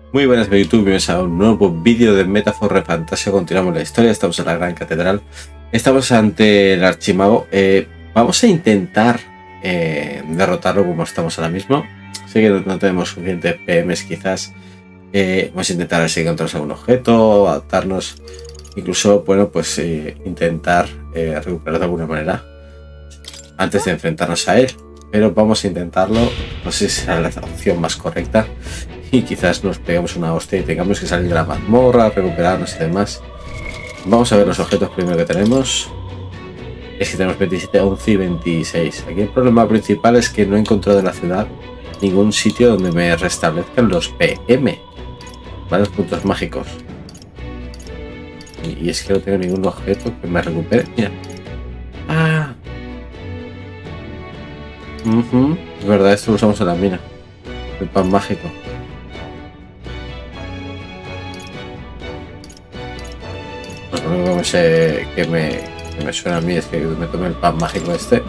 Muy buenas de YouTube, bienvenidos a un nuevo vídeo de Metaphor Fantasio. Continuamos la historia, estamos en la Gran Catedral. Estamos ante el Archimago. Vamos a intentar derrotarlo como estamos ahora mismo. Sé que no tenemos suficientes PMs quizás. Vamos a intentar ver si encontramos algún objeto, adaptarnos. Incluso, bueno, pues intentar recuperar de alguna manera antes de enfrentarnos a él. Pero vamos a intentarlo, no sé si será la opción más correcta y quizás nos peguemos una hostia y tengamos que salir de la mazmorra, recuperarnos y demás. Vamos a ver los objetos primero que tenemos. Es que tenemos 27, 11 y 26. Aquí el problema principal es que no he encontrado en la ciudad ningún sitio donde me restablezcan los PM, ¿vale? Los puntos mágicos. Y es que no tengo ningún objeto que me recupere. Mira. ¡Ah! Es verdad, esto lo usamos en la mina. El pan mágico. Pues lo único que me suena a mí es que me tome el pan mágico este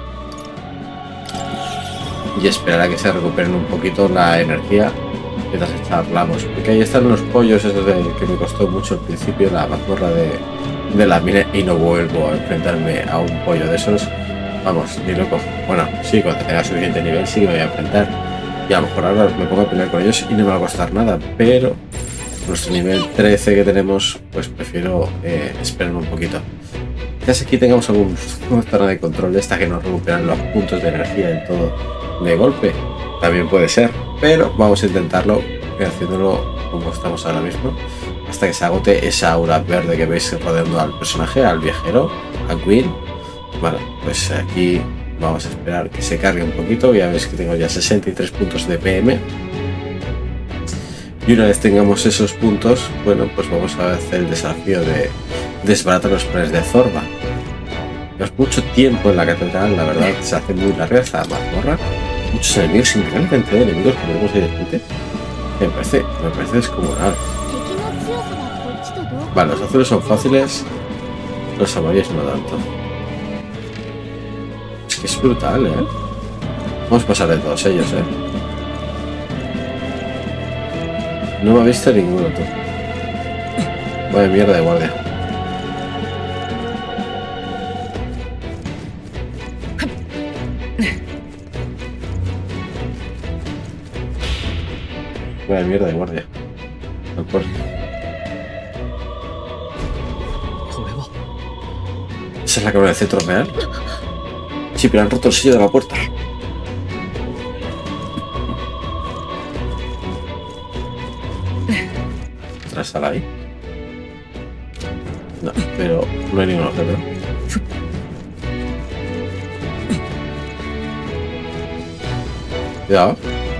y esperar a que se recuperen un poquito la energía mientras charlamos. Porque ahí están los pollos esos que me costó mucho al principio la mazmorra de la mina y no vuelvo a enfrentarme a un pollo de esos. Vamos, ni loco. Bueno, sí, cuando tenga suficiente nivel sí que me voy a enfrentar. Y a lo mejor ahora me pongo a pelear con ellos y no me va a costar nada. Pero nuestro nivel 13 que tenemos, pues prefiero esperar un poquito. Quizás aquí tengamos alguna zona de control de esta que nos recuperan los puntos de energía en todo de golpe. También puede ser. Pero vamos a intentarlo haciéndolo como estamos ahora mismo. Hasta que se agote esa aura verde que veis rodeando al personaje, al viajero, a Queen. Vale, pues aquí vamos a esperar que se cargue un poquito. Ya veis que tengo ya 63 puntos de PM. Y una vez tengamos esos puntos, bueno, pues vamos a hacer el desafío de desbaratar los planes de Zorba. Tenemos mucho tiempo en la catedral, la verdad, se hace muy larga esta mazmorra. Muchos enemigos, increíble cantidad de enemigos que tenemos ahí de frente. Me parece descomunal. Vale, los azules son fáciles, los amarillos no tanto. Es brutal, Vamos a pasar de todos ellos, No me ha visto ninguno, tú. Vaya mierda de guardia. Vaya mierda de guardia. Al cual. ¿Esa es la cámara de centro real? Sí, pero han roto el sello de la puerta. ¿Otra sala ahí? No, pero no hay ningún objeto. Cuidado.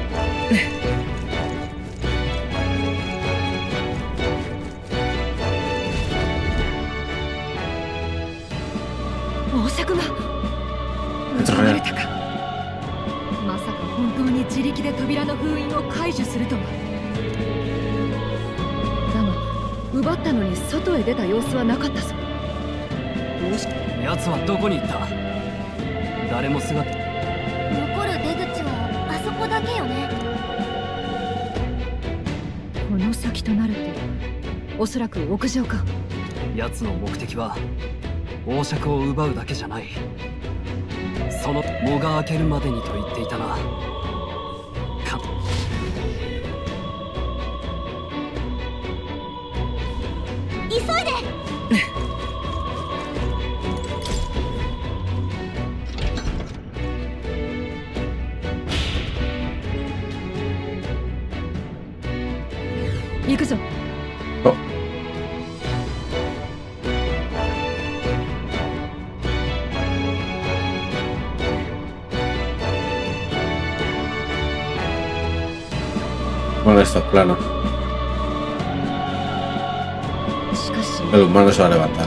おそらく屋上か。奴の目的は王爵を奪うだけじゃない。その藻が開けるまでにと言っていたな。急いで。行くぞ。 Bueno, estos planos. El humano se va a levantar.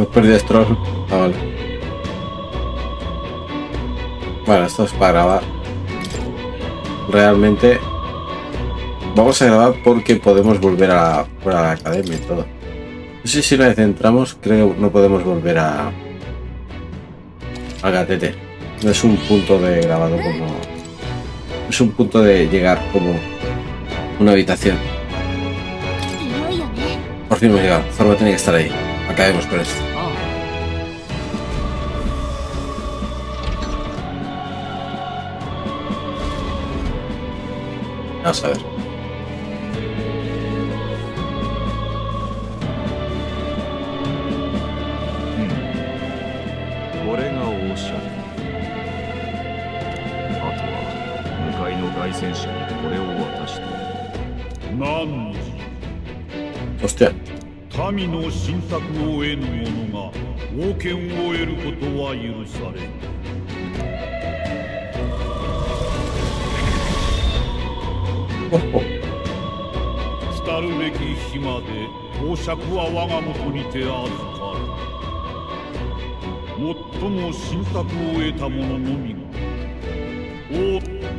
No perdí Stroll. Ah, vale. Bueno, esto es para grabar. Realmente vamos a grabar porque podemos volver a la academia y todo. No sé si una vez entramos, creo que no podemos volver a Gatete. No es un punto de grabado como... Es un punto de llegar como una habitación. Por fin hemos llegado. Zorba tiene que estar ahí. Acabemos con esto. Vamos a ver. Hostia. 民の信託を得ぬ者が王権を得ることは許されん。来るべき日まで公爵は我が元にて預かる。最も信託を得た者のみが王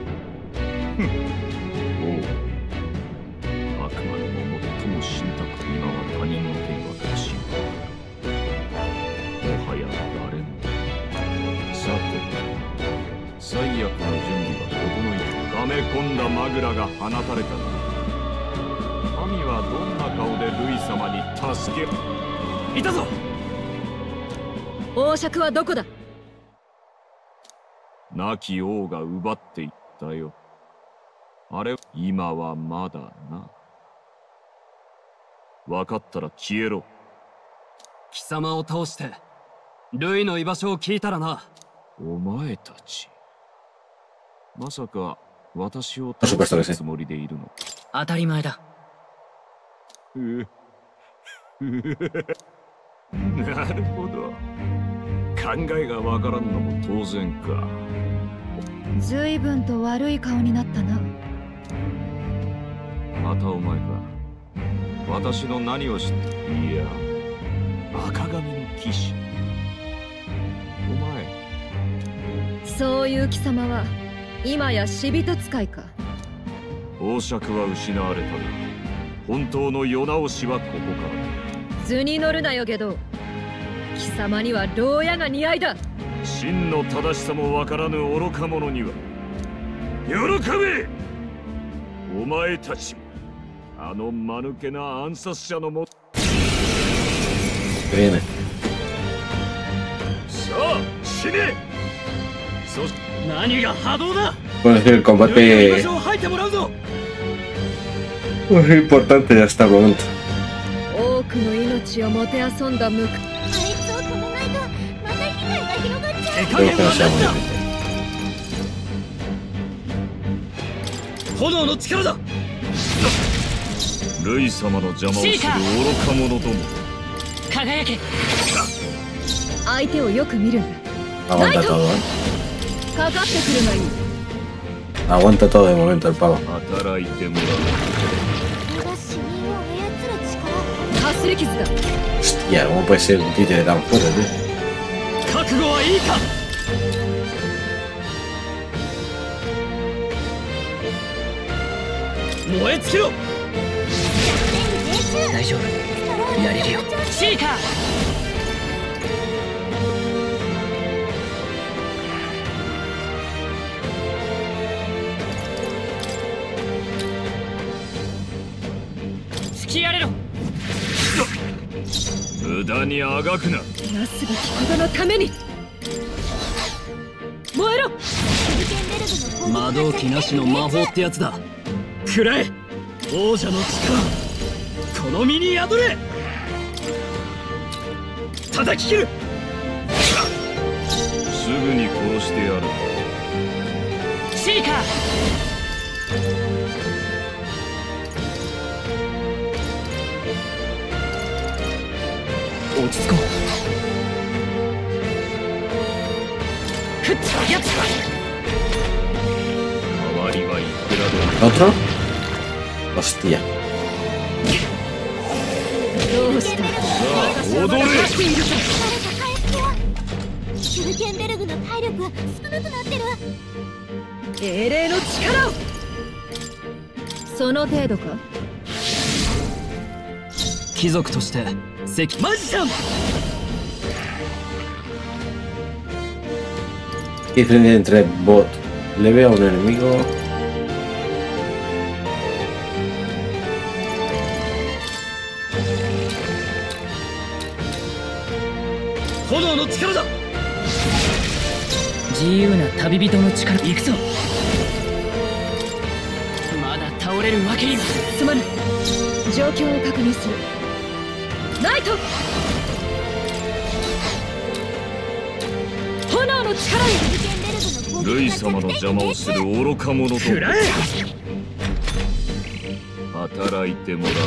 あくまでも最も信託今は他人の手に渡しもはや誰も。さて最悪の準備が整い溜め込んだマグラが放たれたの。神はどんな顔でルイ様に助けいたぞ。 王爵はどこだ。 亡き王が奪っていったよ。あれ今はまだな。分かったら消えろ。 貴様を倒してルイの居場所を聞いたらな。 お前たちまさか私を倒すつもりでいるの？ 当たり前だ。 なるほど。考えがわからんのも当然か。 随分と悪い顔になったな。 またお前か。私の何を知っていや赤髪の騎士。お前そういう貴様は今や死人使いか。 王爵は失われたが本当の世直しはここからだ。 図に乗るなよゲド。貴様には牢屋が似合いだ。 真の正しさもわからぬ愚か者には喜べ。お前たちもあの間抜けな暗殺者のもさあ死ね。そし何が波動だ。 Bueno, es que el combate muy importante ya hasta el momento. 多くの命をもてあそんだ無垢。 Creo que no sea muy difícil. 炎の力だ。 ルイ様の邪魔をする愚か者ども。 輝け。相手をよく見るんだ。 Aguanta todo, ¿eh? かかってくるがいい。 Aguanta todo de momento el pavo. 働いてもらう。 かすり傷だ。 Hostia, ¿cómo puede ser un títere tan fuerte, tío? 覚悟はいいか。燃え尽きろ。大丈夫。やれるよ。シーカー。突きやれろ。 無駄にあがくな。 なすべきことのために燃えろ。 魔導機なしの魔法ってやつだ。くらえ王者の力、この身に宿れ。叩き切る。 すぐに殺してやる。 シーカー。 落ち着こう。 ふっやつ。 代わりはいくらでも。 ¿Otro? Hostia. どうした私はまだ勝っているぞ。 シュルケンベルグの体力が少なくなってる。 英霊の力を。その程度か。 貴族としてマジシャン。 Diferencia entre bot leve a un enemigo. 炎の力だ。自由な旅人の力。行くぞ。まだ倒れるわけには。 すまぬ。状況を確認する。ナイト。炎の力よ。 ルイ様の邪魔をする愚か者と働いてもらう。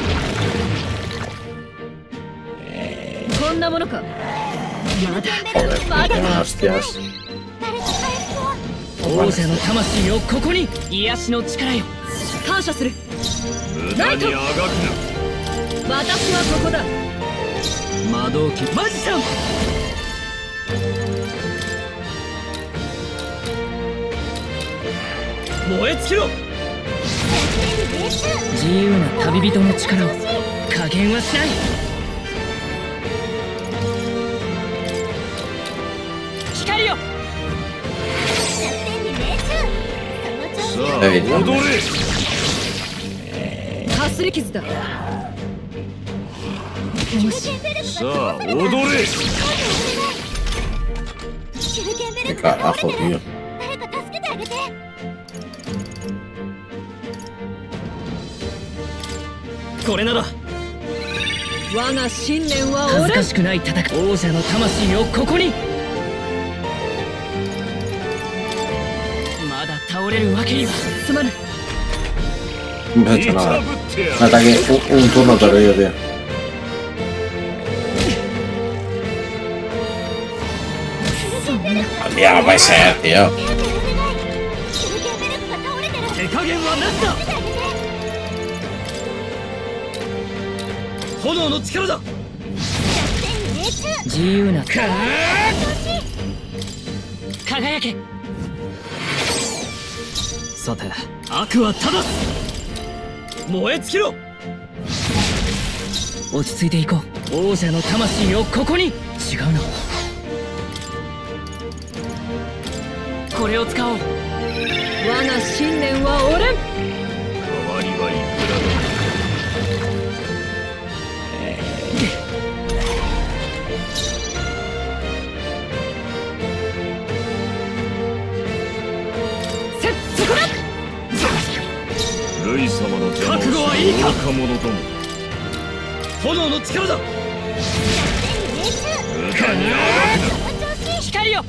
こんなものか。まだ Hostias. 王者の魂をここに。癒しの力よ。 感謝する。 無駄にあがくな。 私はここだ。 魔導機マジシャン。燃え尽きろ。自由な旅人の力を加減はしない。光よ。 さあ踊れ。 かすり傷だ。よし。 さあ踊れ。 シュルケンベル Qué グが倒 carajo, れてる。 tío. 誰か助けてあげて。 これなら我が信念は恥ず俺。 かしくない戦い。王者の魂をここに。まだ倒れるわけには。 すまぬ。 No me ha hecho nada. Un ataque, un turno perdido, tío. Ya, puede ser, tío. シュルケンベルグが倒れてる。 手加減はなしだ。炎の力だ。自由な輝け。さて悪は正す。燃え尽きろ。落ち着いていこう。王者の魂をここに。違うな。これを使おう。 我が信念は俺。 代わりはいくらだ。 そこだ。 ルイ様の邪魔をする愚か者ども。 炎の力だ。 無駄にあがくな。 光よ。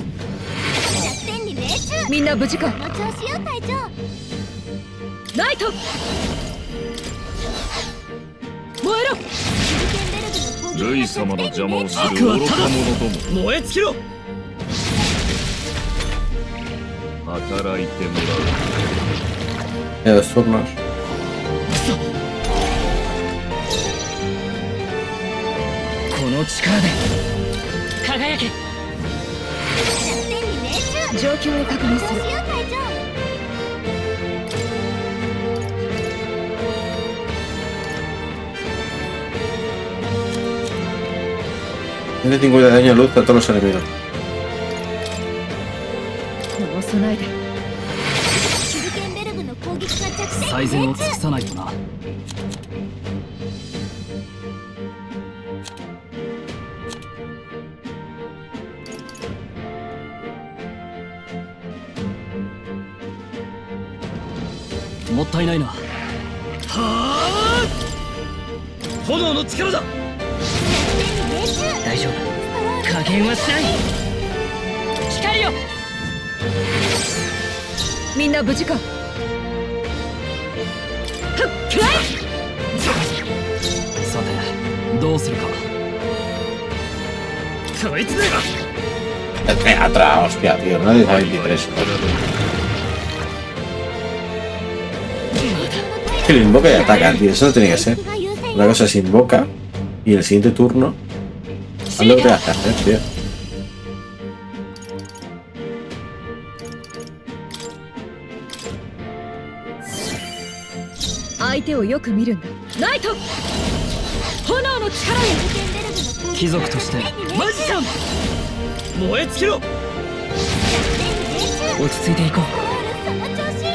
みんな無事か。 この調子よ隊長。 ナイト。燃えろ。 ルイ様の邪魔をする愚か者ども。 燃え尽きろ。 働いても Dos turnos. この力で輝け。 状況を確認する。 Tiene 50 de daño de luz a todos los enemigos. この備えで。 シュルケンベルグの攻撃が着戦最善を尽くさないとな。もったいないな。はあ。炎の力だ。大丈夫。加減はしない。光よ。 みんな無事か。ふっくらい。 さてどうするか。こいつだ。 Atrás, hostia, tío. Nadie sabe 23. Que lo invoca y ataca, tío. Eso no tiene que ser. Una cosa se invoca y en el siguiente turno haz lo que tengas que hacer, tío. 相手をよく見るんだ。ナイト炎の力へ。 貴族としてマジシャン燃え尽きろ。 落ち着いていこう。 その調子。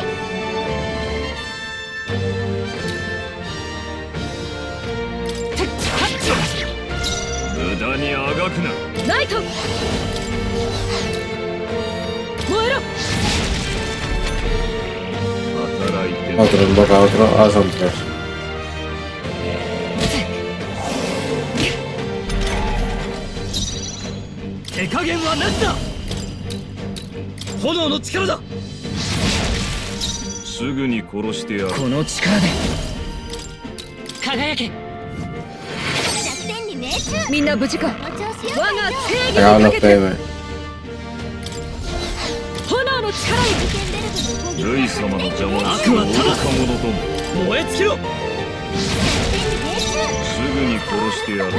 無駄にあがくな。 ナイト燃えろ。 働いて Otro invoca a otro. Ah, son 3. 手加減はなしだ。炎の力だ。 すぐに殺してやる。 この力で輝け。 弱点に命中。 みんな無事か。 その調子よ。 我が正義 Acabado に los かけて PM. 炎の力へ。 ルイ様の邪魔をする愚か者ども。 燃え尽きろ。 すぐに殺してやる。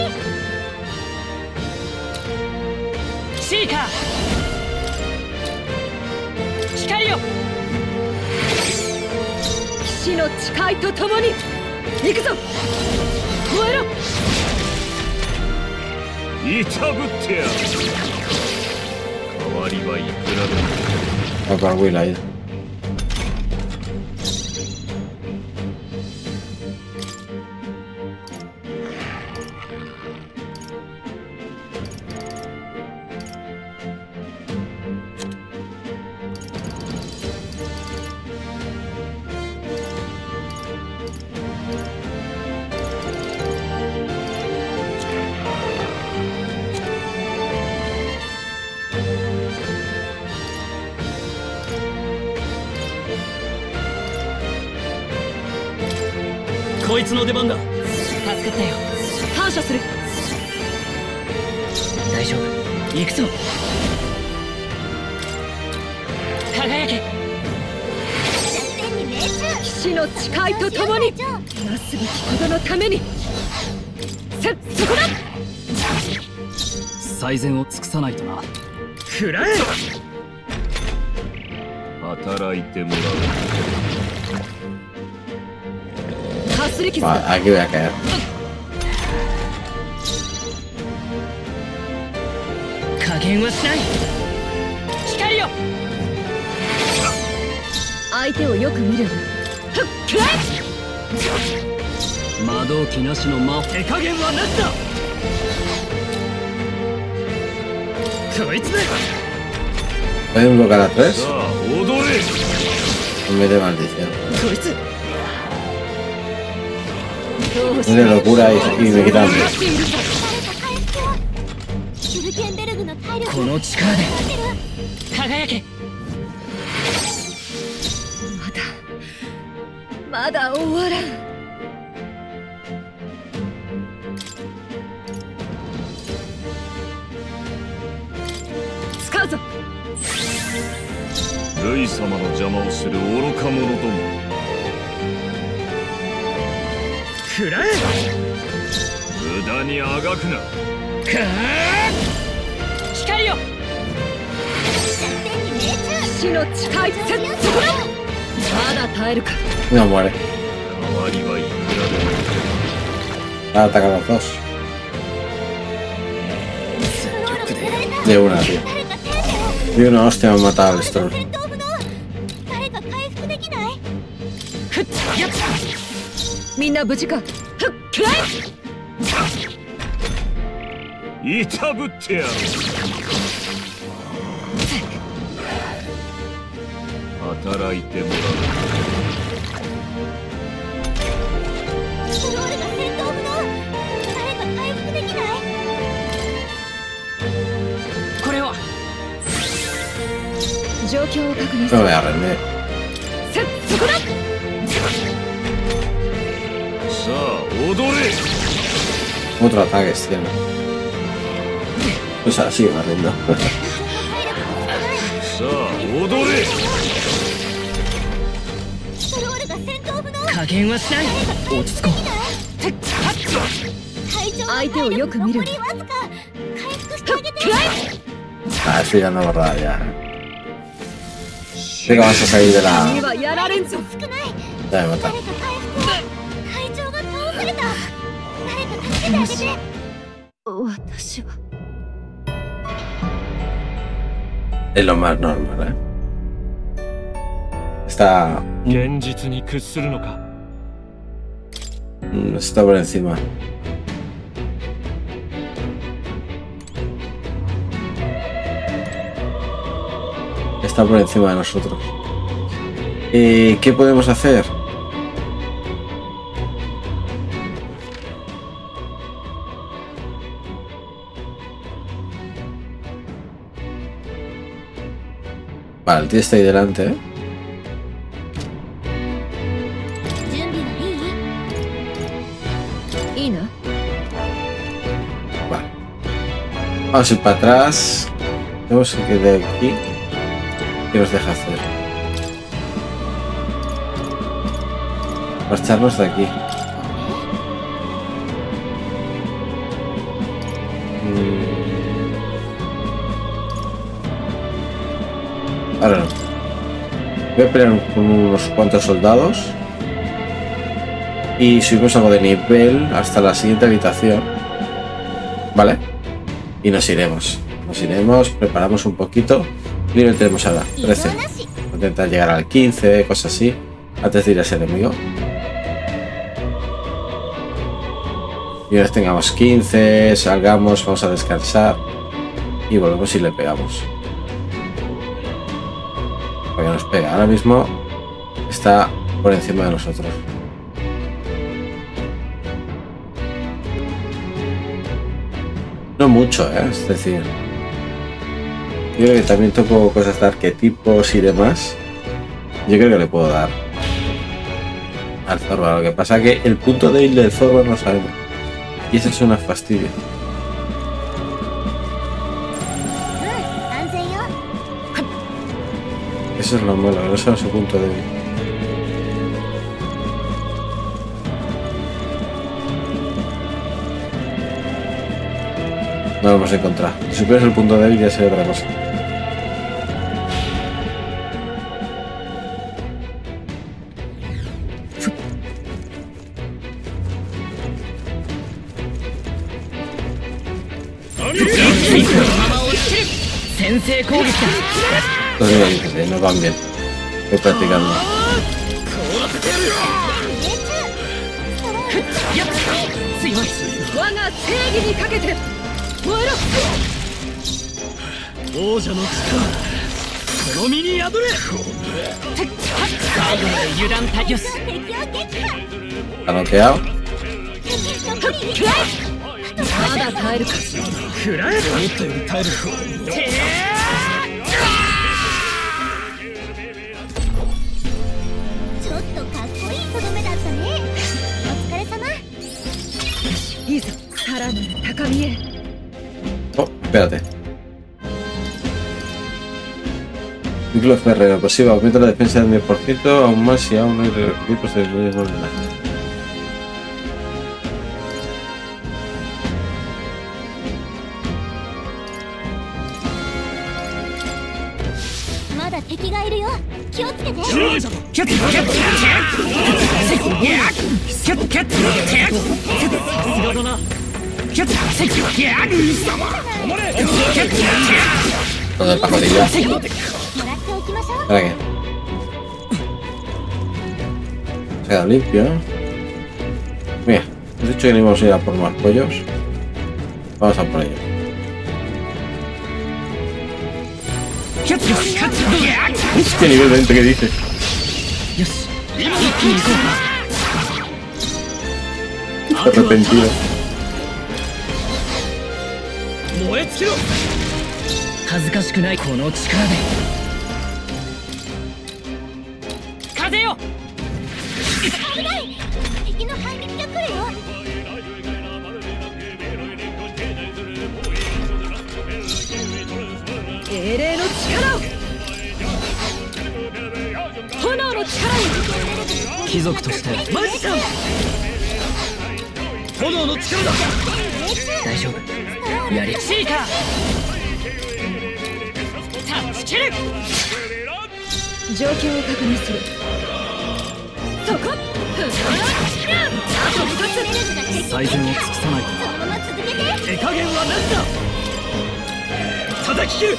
シーカー光よ。 騎士の誓いとともに行くぞ。燃えろ。 いたぶってやる。代わりはいくらでも。 Va para Will ahí. こいつの出番だ。助かったよ。 感謝する。 大丈夫。行くぞ。輝け。 騎士の誓いとともになすべきことのために。そこだ。 最善を尽くさないとな。 くらえ。 働いてもらう。 かすり傷 Vale, だ。 aquí voy a caer. 加減はしない。光よ。 相手をよく見るんだ。ふっくらえ。 魔導機なしの魔。手加減はなしだ。こいつだ。 ¿Puede invocar a 3? さあ踊れ。 En vez de maldición. こいつ。 Tiene locura y me quitan. シュルケンベルグの体力この力で輝け。 まだ終わらん。使うぞ。 ルイ様の邪魔をする愚か者ども。 くらえ。 無駄にあがくな。 光よ。 騎士の誓いそこだ。まだ耐えるか。 No muere. 代わりはいくらでも。 Va a atacar a los dos. De una, tío. De una hostia me han matado al Stroll. 誰か回復できない？ ふっやっみんな無事か。ふっくらえ。 いたぶってやる。働いてもらう。 ストロールが戦闘不能。誰か回復できない？ これは状況を確認す No る。 me voy a rendir. そこだ。 さあ踊れ。 Otro ataque, tío. Pues así me rindo. さあ踊れ。 ストロールが戦闘不能。 加減はしない。落ち着こう。 相手をよく見る。 Ah, esto ya no es verdad, ya. Venga, vamos a salir de la... にはやられんぞ。 Ya me mata. 会長が倒された。誰か助けてあげて。 私は Es lo más normal, ¿eh? Está... 現実に屈するのか。 Está por encima. Está por encima de nosotros. ¿Qué podemos hacer? Vale, el tío está ahí delante, ¿eh? 準備はいい？ いいな。 Vale. Vamos a ir para atrás. Tenemos que ir de aquí. ¿Qué nos deja hacer? Marcharnos de aquí. Ahora no. Voy a pelear con unos cuantos soldados. Y subimos algo de nivel hasta la siguiente habitación. ¿Vale? Y nos iremos. Nos iremos, preparamos un poquito. ¿Qué nivel tenemos ahora? 13. Voy a intentar llegar al 15, cosas así. Antes de ir a ese enemigo. Y una vez tengamos 15, salgamos, vamos a descansar. Y volvemos y le pegamos. Porque nos pega. Ahora mismo está por encima de nosotros. No mucho, ¿eh? Es decir, yo creo que también toco cosas de arquetipos y demás. Yo creo que le puedo dar al Zorba. Lo que pasa es que el punto débil del Zorba no sabemos. Y eso es una fastidio. 安全よ。 Eso es lo malo, no sabemos su punto débil. No lo hemos encontrado. Si supieras el punto débil ya sería otra cosa. Los niveles no van bien. Estoy practicando. 我が正義にかけて燃えろ。 王者の力、この身に宿れ。最後まで油断大よし。 敵を撃破。 ¿Ha noqueado? 敵一人に。 まだ耐えるか。 くらえ。思ったより耐える。 ちょっとかっこいいとどめだったね。お疲れ様。 いざさらなる高みへ。 Oh, espérate. Ciclo Ferrero, pasiva, aumenta la defensa del 10%, aún más si aún no hay requisitos de nivel normal. Mada 敵がいるよ。気をつけて。 Todo el pajarilla. もらっておきましょう。 ¿Para qué? Se ha quedado limpio, ¿eh? Mira, hemos dicho que no íbamos a ir a por más pollos. Vamos a por ello. Hostia, nivel 20, ¿qué dices? Arrepentido. 燃え尽きろ。恥ずかしくないこの力で。風よ。 危ない。敵の反撃が来るよ。 英霊の力を。炎の力を。 貴族としてマジか。 炎の力だ。大丈夫、やりシーカータッチキル。 状況を確認する。そこ。あと2つ。 最善を尽くさないと。 そのまま続けて。 手加減はなしだ。叩き切る。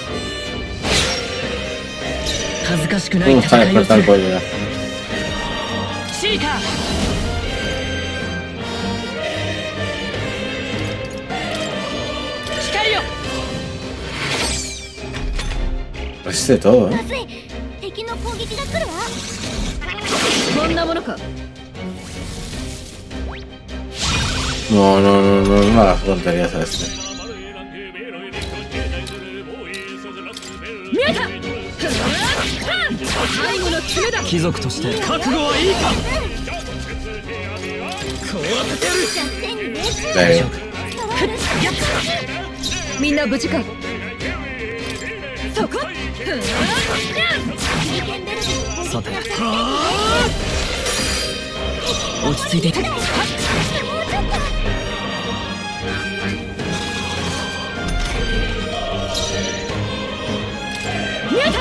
恥ずかしくない戦いをする。シーカー光よ。 Este de todo, まずい。敵の攻撃が来るわ。 こんなものか。 No hagas tonterías a este. 見えた。最後の決めだ。 貴族として覚悟はいいか。こう当ててやる。 じゃあ戦に命中。 Da igual. みんな無事か。そこ。 さて落ち着いていて。 見えた。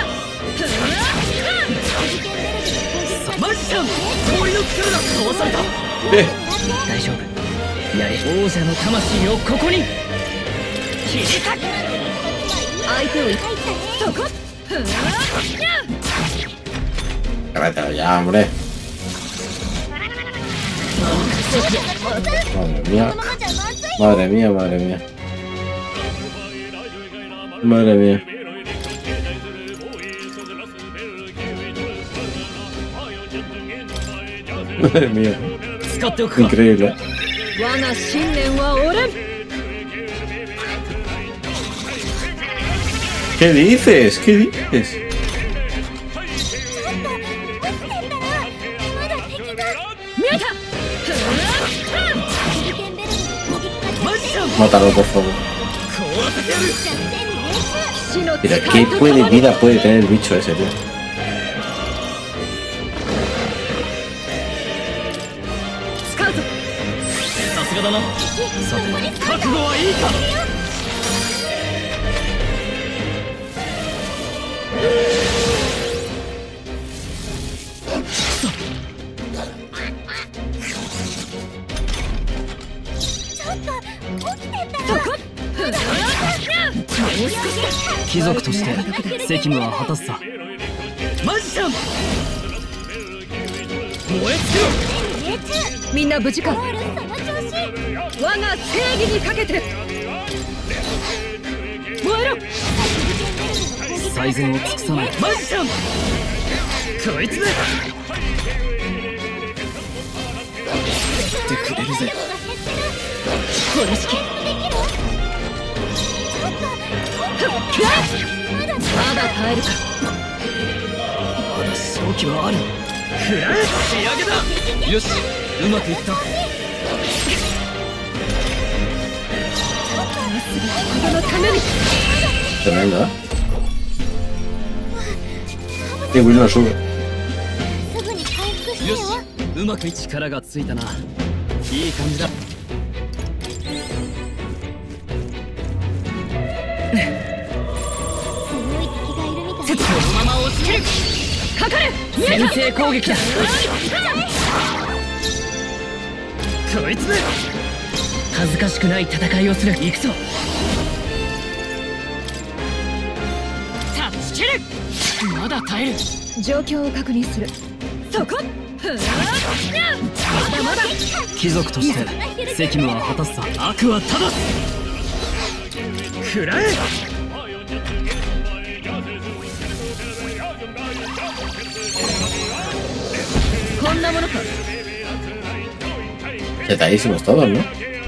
マジシャン氷の力だ。かわされた。大丈夫、やれ。王者の魂をここに切り裂く。 相手をそこ。 Cállate ya, hombre. Madre mía. Madre mía, madre mía. Madre mía. Madre mía. Increíble. ¿Qué dices? ¿Qué dices? Mátalo, por favor. Mira, ¿qué vida puede tener el bicho ese, tío? 貴族として責務は果たすさ。 マジシャン燃え尽きろ。 みんな無事か。我が正義にかけて燃えろ。 最善を尽くさない。 マジシャンこいつだ。 ってくれるぜ。 殺しきまだ耐えるか。 まだ勝機はある。 フラン仕上げだ。 よし、うまくいった。 このために。 Tremendo, ¿eh? Qué bueno lo sube. すぐに回復してよよ。 し、うまく力がついたな。いい感じだ。 強い敵がいるみたい。 このまま押し切る。 かかれ。 先制攻撃だ。こいつだ。恥ずかしくない戦いをする。行くぞ。タッチキル。まだ耐える。 状況を確認する。そこ。まだまだ。 貴族として責務は果たすさ。 悪は正す。食らえ。 こんなものか。 Chetadísimos todos, ¿no?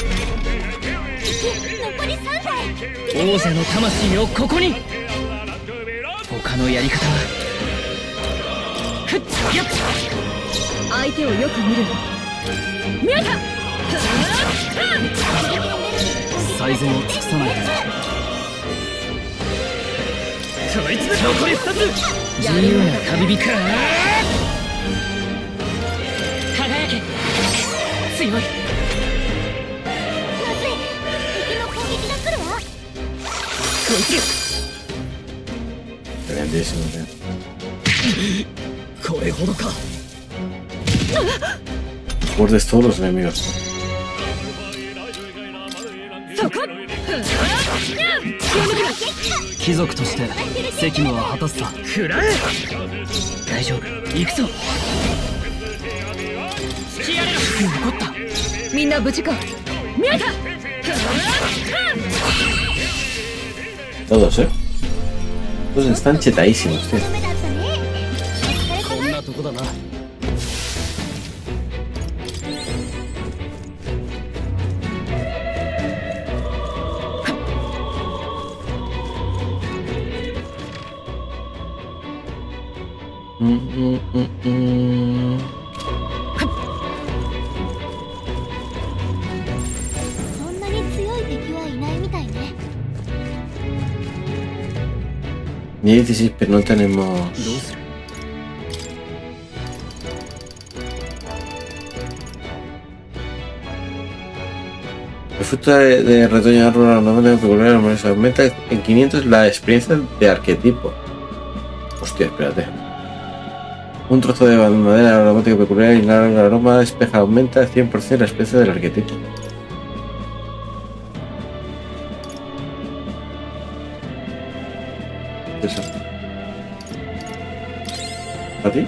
残り3台。 王者の魂をここに。他のやり方は。ふっやっ。 相手をよく見る。見えた。 最善を尽くさない。 こいつで残り2つ。自由な旅人か。輝け。強い。 Grandísimo, tío. これほどか。 Muerdes todos los enemigos. そこ貴族として責務は果たすさ。 食らえ。大丈夫、行くぞ。隙あれろ。残った。 みんな無事か。見えた。 Todos, Todos están chetadísimos, tío. ダメだったね。 こんなとこだな。 そんなに強い敵はいないみたいね。 16, pero no tenemos. どうする。 El fruto de retoño árbol ornamental peculiar aumenta en 500 la experiencia de arquetipo. Hostia, espérate. Un trozo de madera aromática peculiar y el aroma espeja aumenta 100% la experiencia del arquetipo. ¿Qué es eso? ¿A ti?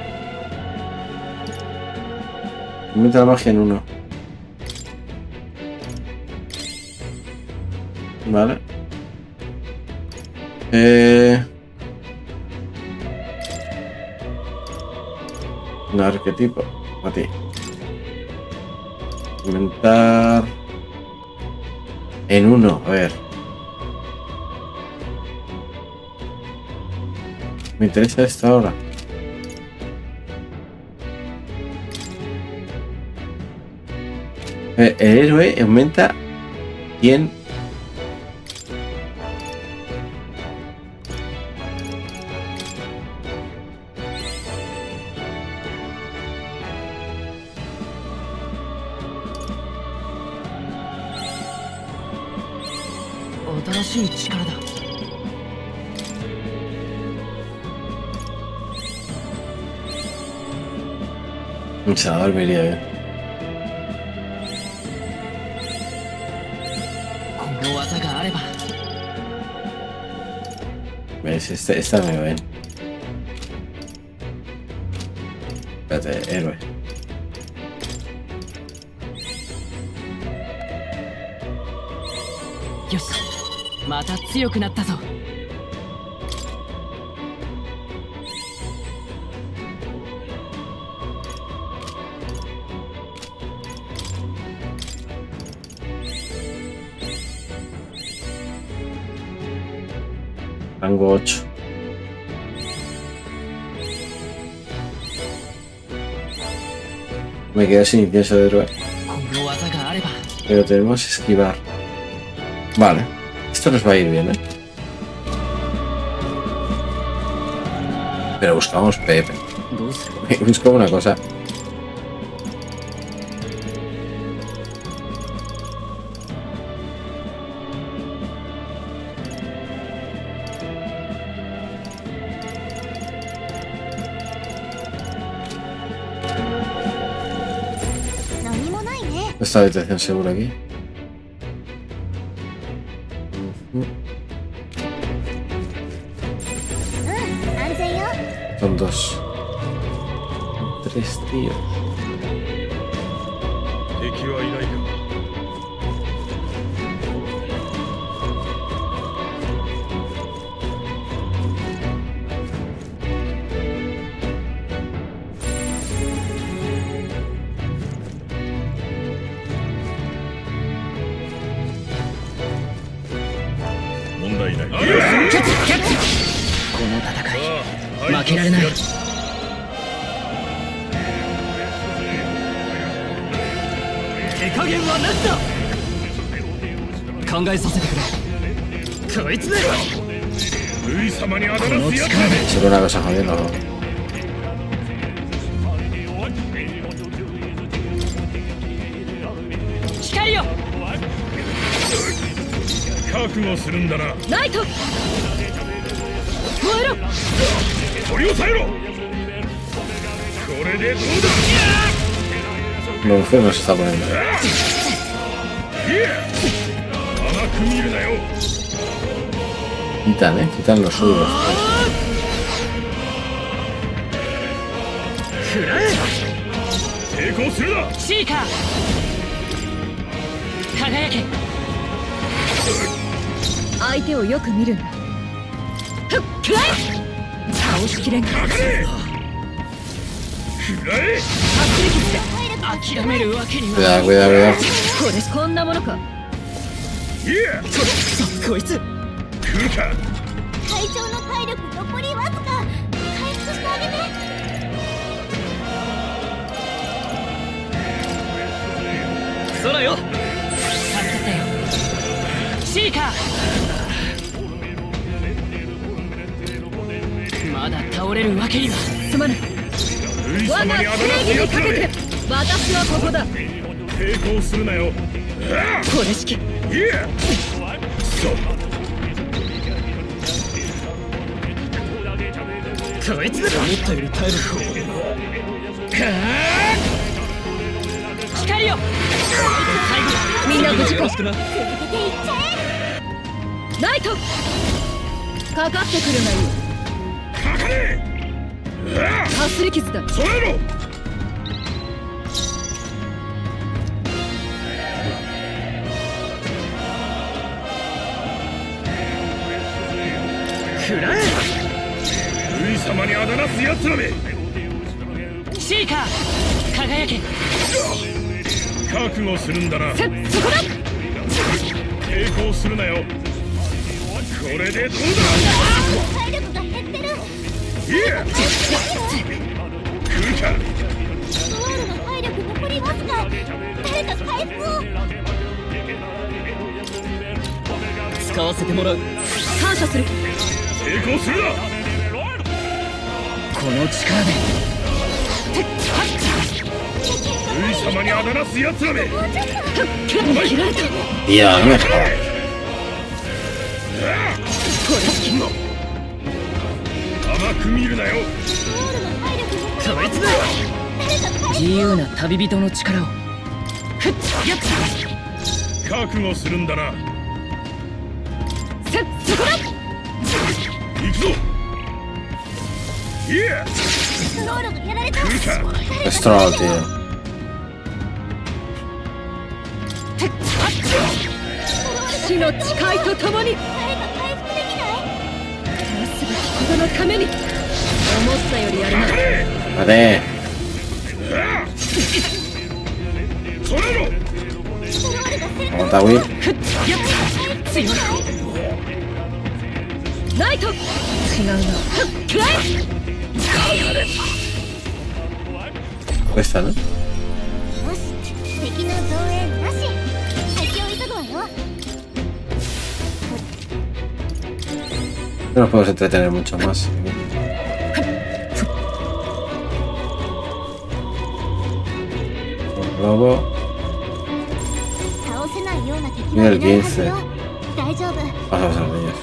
Aumenta la magia en 1. Vale. Un arquetipo. A ti. Aumentar. En 1. A ver. Me interesa esta ahora. El héroe aumenta 100. Un chaval me iría bien. この技があれば。 ¿Ves? Esta me va bien. Espérate, héroe. Yoし、また強くなったぞ。 Rango 8. Me quedé sin incienso de héroe. この技があれば。 Pero tenemos que esquivar. Vale. Esto nos va a ir bien, Pero buscamos Pepe. どうする。 Busco una cosa. Esta habitación segura aquí. Son 2. 3 tíos. Solo una cosa jodiendo. 覚悟するんだな。 ナイト燃えろ。 取り押さえろ。これでどうだ。 Lo feo nos está poniendo. 甘く見るなよ。 Quitan, quitan los suyos. 成功するな。 シーカー輝け。 相手をよく見るんだ。ふっくらえ。倒しきれんか。 くらえ。 圧力だ。 諦めるわけには。 Cuidado, cuidado, cuidado. これこんなものか。 こいつ来るか。 会長の体力残りわずか。回復してあげて。 空よ。助かったよ。シーカーまだ倒れるわけには。 すまない。 ルイ我が様にあだな正義にすやつらめ。 かけて。私はここだ。 抵抗するなよ。 これしき。 くそ。 こいつ思ったより耐える方。光よ。 みんな無事か。 よろしくな。 ナイトかかってくるかかれ。 がいい。かすり傷だ。 それろ。 くらえ。 ルイ様にあだなすやつらめ。 シーカー輝け。 覚悟するんだな。 そこだ。 抵抗するなよ。これでどうだ。 体力が減ってる。 来るか。 スワールの体力残りわずか。誰か回復を。 使わせてもらう。 感謝する。 抵抗するな。 この力で。 ルイ様にあだなすやつらめ。 切られた。 Y a me jodas. 甘く見るなよ。 こいつだ。自由な旅人の力を。 覚悟するんだな。 そこだ。 行くぞ。 スロールがやられた。 来るか。 Estrado, tío. 死の誓いとともに。 誰か回復できない。 なすべきことのために。思ったよりやるな。 Vale. それろ。 スロールが戦 Aguanta, Will. ナイト違うな。くらえ。 Cuesta, ¿no? よし、敵の増援なし。先を急ぐわよ。 No nos podemos entretener mucho más. Un globo. 倒せないような敵ミネルはいないはず 15. よ。大丈夫。 Vamos a pasar de ellos.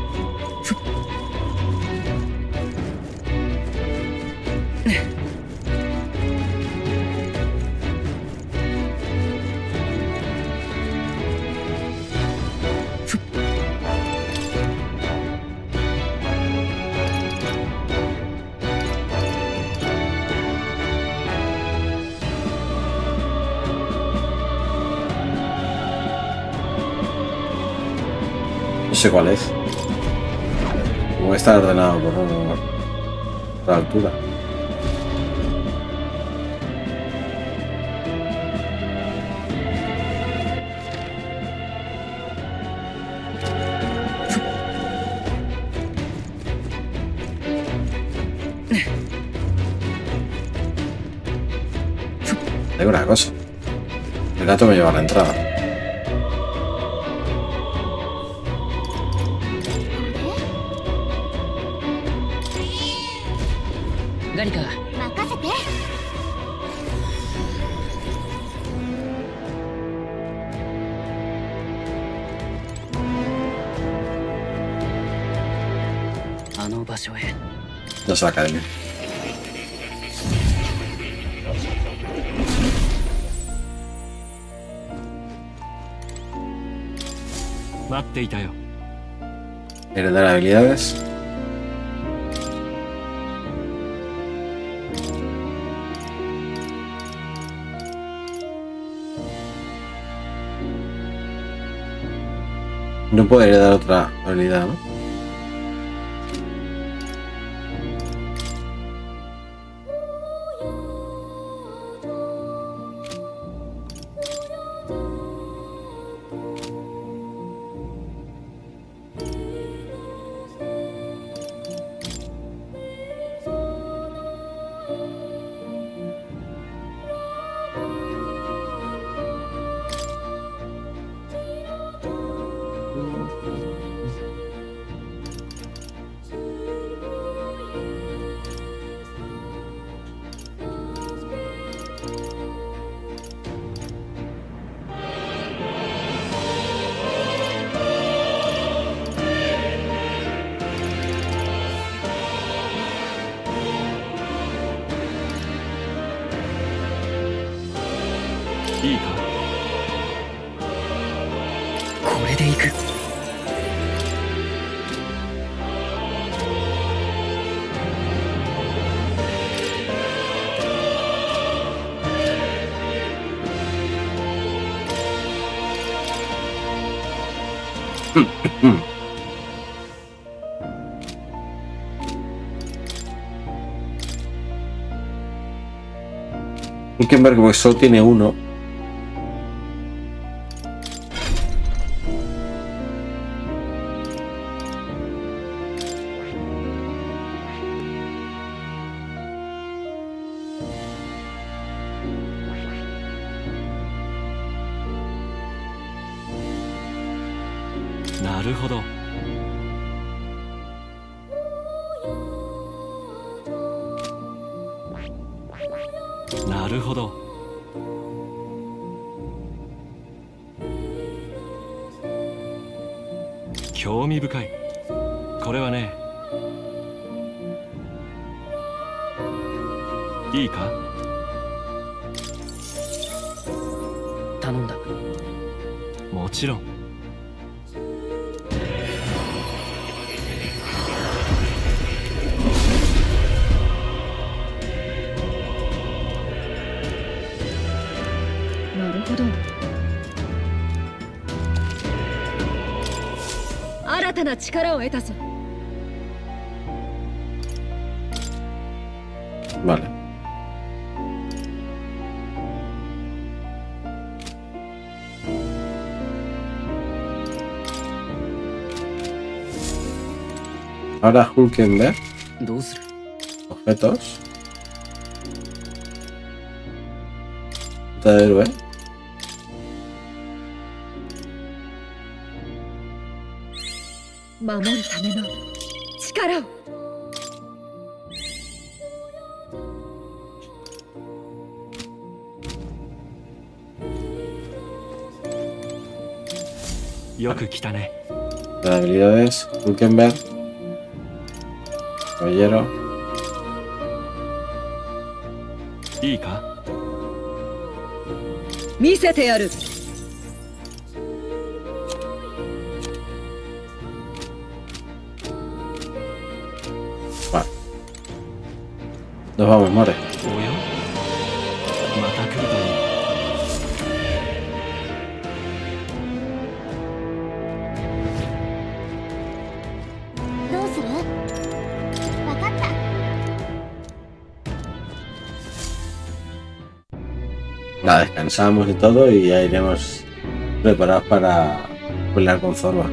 No sé cuál es. Como está ordenado por la altura. Hay una cosa. El gato me lleva a la entrada. ガリカ、 任せて。 の場所へ。 No es la academia. 待っていたよ。 Heredar habilidades. No puedo heredar otra habilidad, ¿no? いいか。 これで行く。 Hülkenberg porque solo tiene uno. Naるほど。なるほど。興味深い。これはね。いいか。 頼んだ。 もちろん。 なるほど。新たな力を得たぞ。 Vale. Ahora Hülkenberg. どうする？ Objetos. De héroe. 守るための力を。 よく来たね。 Las habilidades. Hülkenberg. Caballero. いいか。 見せてやる。 Vale. Nos vamos, More. おや。また来るといい。 どうする？わかった。 Nada, descansamos y todo y ya iremos preparados para pelear con Zorba.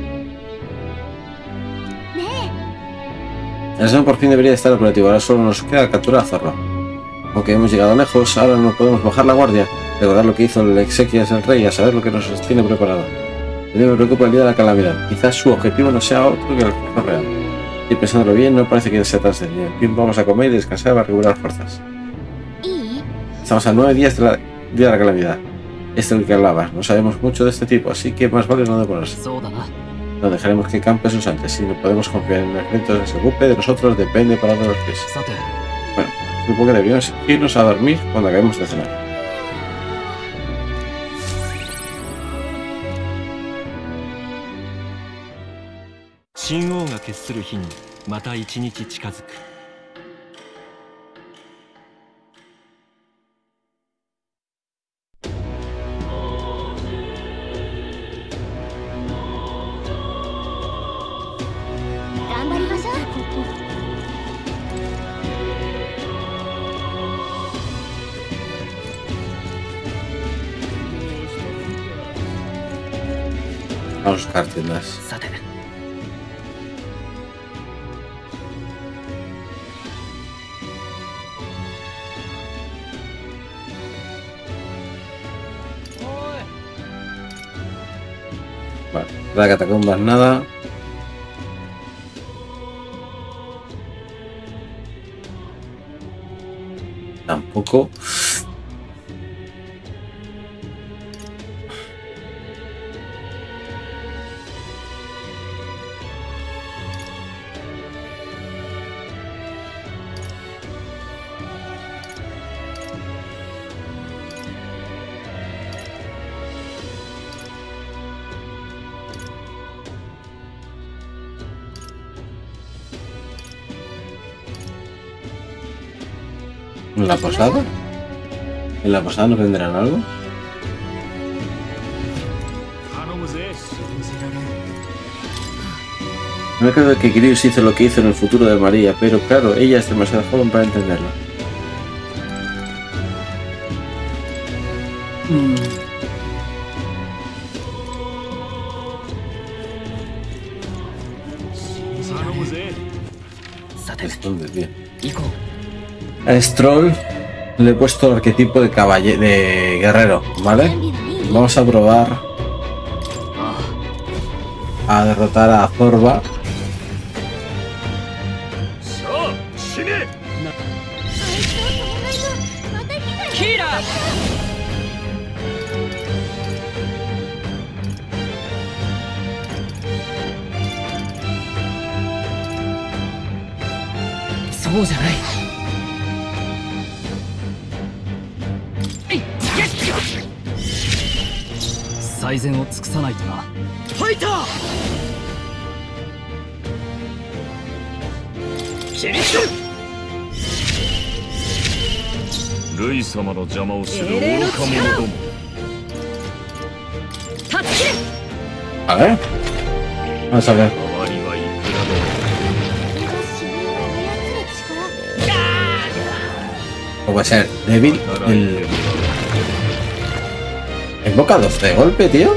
El Sam por fin debería estar operativo, ahora solo nos queda capturar a Zorba. Aunque hemos llegado lejos, ahora no podemos bajar la guardia, recordar lo que hizo el Exequias del Rey, a saber lo que nos tiene preparado. No me preocupa el día de la calamidad, quizás su objetivo no sea otro que el esfuerzo real. Y pensándolo bien, no parece que sea tan sencillo. En fin, vamos a comer y descansar para regular fuerzas. Estamos a 9 días del día de la calamidad. Este es el que hablabas, no sabemos mucho de este tipo, así que más vale no demorarse. No dejaremos que campe sus antes. Si no podemos confiar en el ejército que se ocupe de nosotros, depende para los pies. Bueno, supongo que deberíamos irnos a dormir cuando acabemos de cenar. 神王が決する日にまた一日近づく。 頑張りましょう。 Vamos a buscar tiendas. さて。 Vale, la catacumbas nada. Tampoco. ¿En la posada? ¿En la posada nos vendrán algo? No creo que Grius hizo lo que hizo en el futuro de María, pero claro, ella es demasiado joven para entenderlo. ¿Dónde, tío? A Stroll le he puesto el arquetipo de de guerrero, ¿vale? Vamos a probar a derrotar a Zorba. A ver. Vamos a ver. ¿O va a ser débil el boca 2 de golpe, tío?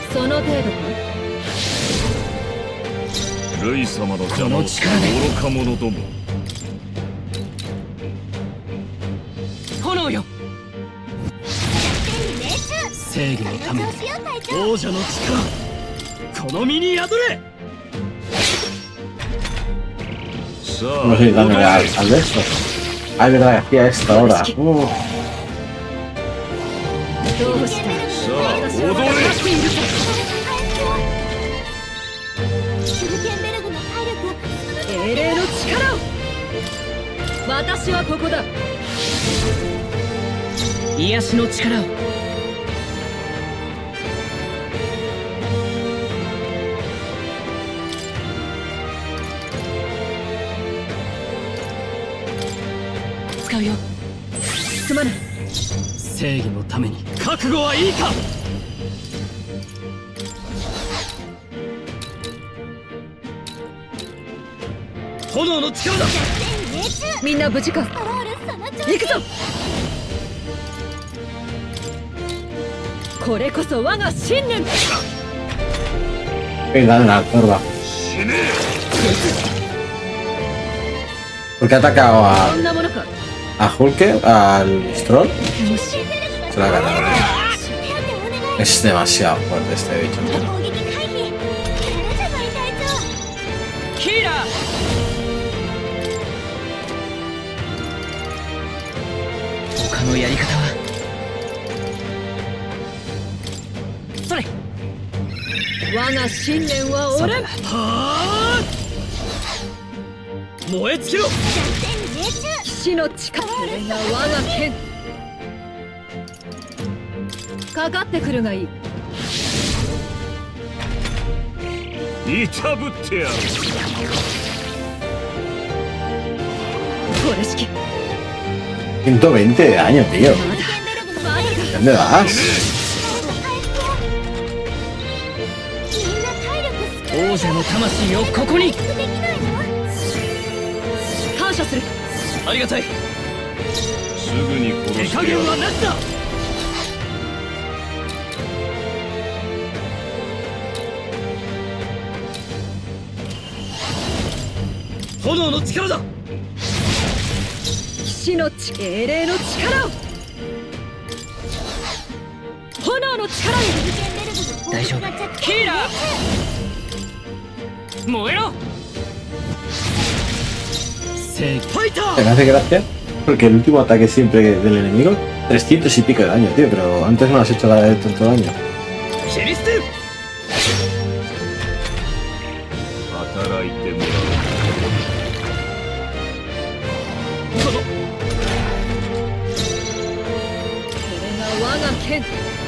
その程度か。 ルイ様の邪魔をする愚か者ども。 炎よ、正義のために王者の力、この身に宿れ。 さ No sé, dándole al de esto. Ay, verdad, hacía esto ahora. どうした。私は分かっているか。 シュルケンベルグの体力、 英霊の力を。私はここだ。 癒しの力を。使うよ。 すまない。 正義のために覚悟はいいか。炎の力だ。 みんな無事か。 ストロールその調子。 行くぞ。これこそ我が信念。 Dale la curva. 死ね ¿Por qué ha atacado こんなものか。 a Hulk, al Stroll? よし。 Se la ha ganado. 手当てお願い。 Es demasiado fuerte este bicho. 攻撃回避。やらじゃない隊長。 ヒーラー。他のやり方は。それ。 我が信念は折れん。 はあ、燃え尽きろ。 騎士の力。これが我が剣。かかってくるがいい。 いたぶってやる。 これ式。 120 de daño, tío. まだ。 ¿Dónde vas? 王者の魂をここに。 感謝する。 ありがたい。 すぐに殺手加減してやる。 はなしだ。炎の力だ。 騎士の力。英霊の力を。炎の力に。 大丈夫。ヒーラー。燃えろ。 正義ファイタ Me ー。 hace gracia porque el último ataque siempre del enemigo 300 y pico de daño, tío, pero antes no has hecho tanto daño. キリステ。 働いてもらう。 このこれが我が剣。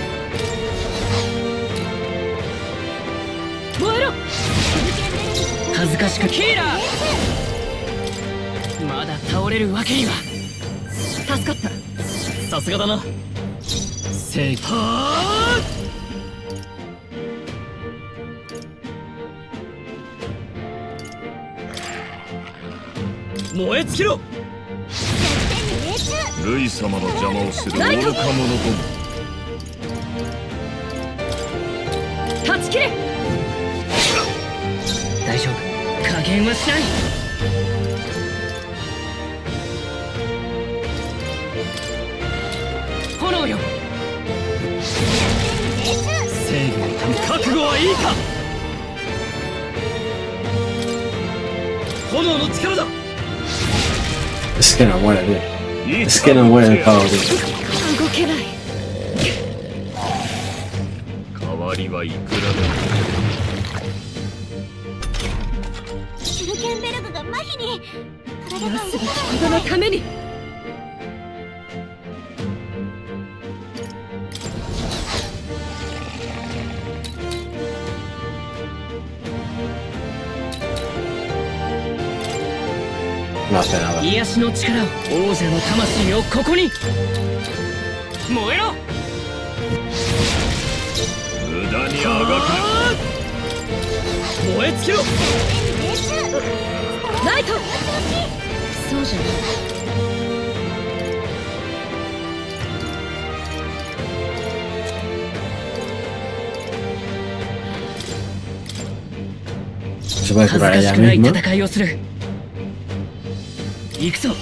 燃えろ。 恥ずかしく。ヒーラー。まだ倒れるわけには。 助かった。 さすがだな。正義。はあ。燃え尽きろ。 ルイ様の邪魔をする愚か者ども。 断ち切れ。 大丈夫。加減はしない。炎よ。 正義のため覚悟はいいか。炎の力だ。 Es que no muere, tío. Es que no muere el pavo, tío. 動けない。 代わりはいくらでも。 シュルケンベルグが麻痺に。体が動かすべきない。 ことのために。 No hace nada. 癒しの力を。王者の魂をここに。燃えろ。 無駄にあがくな。 燃え尽きろ。 ライト。そうじゃない。 se puede 恥ず curar かし ella くない misma. 戦いをする。行くぞ。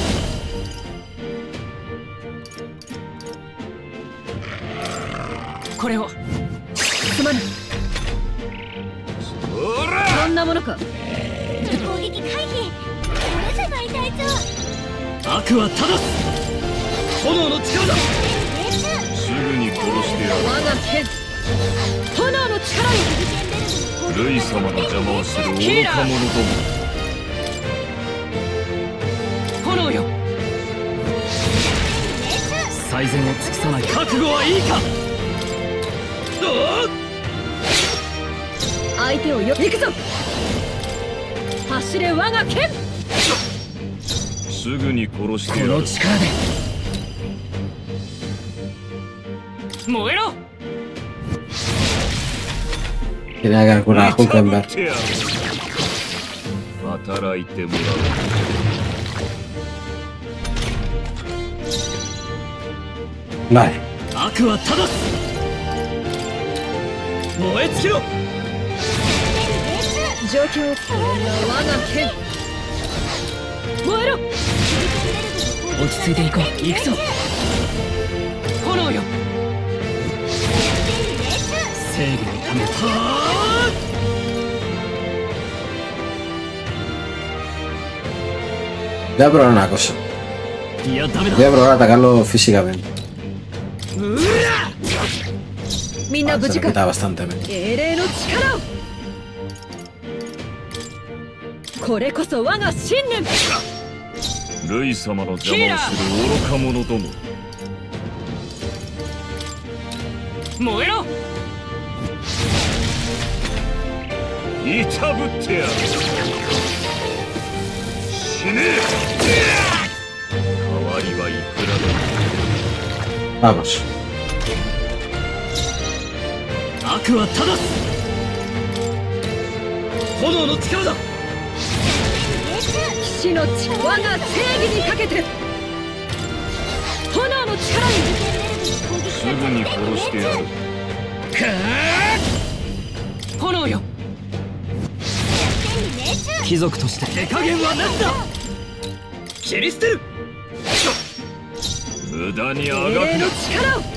これを。 すまぬ。そんなものか。 攻撃回避。これじゃない隊長。 悪は正す。炎の力だ。 すぐに殺してやる。 我が剣。炎の力よ。 ルイ様の邪魔をする愚か者ども。 炎よ。最善を尽くさない覚悟はいいか。 相手をよ。行くぞ。走れ我が剣。 すぐに殺してこやる。 の力で燃えろ。 Tiene que curar a Hulkenberg. 働いてもらう。 Vale. 悪は正す。燃え尽きろ。 状況をこれが我が剣。燃えろ。 落ち着いていこう。行くぞ。炎よ。正義のため。はあ。 Voy a probar una cosa. いやダメだ。 Voy a probar a atacarlo físicamente. みんな Vale, 無 se 事 lo か。 quita bastante. 英霊の力を。これこそ我が信念。 ルイ様の邪魔をする愚か者ども。 燃えろ。 いたぶってやる。死ねえ。代わりはいくらだ。 Vamos. 悪は正す。炎の力だ。 騎士の血、我が正義にかけて。炎の力に。 すぐに殺してやる。 炎よ。貴族として手加減はなしだ。切り捨てる。 無駄にあが英霊のくな。 力を。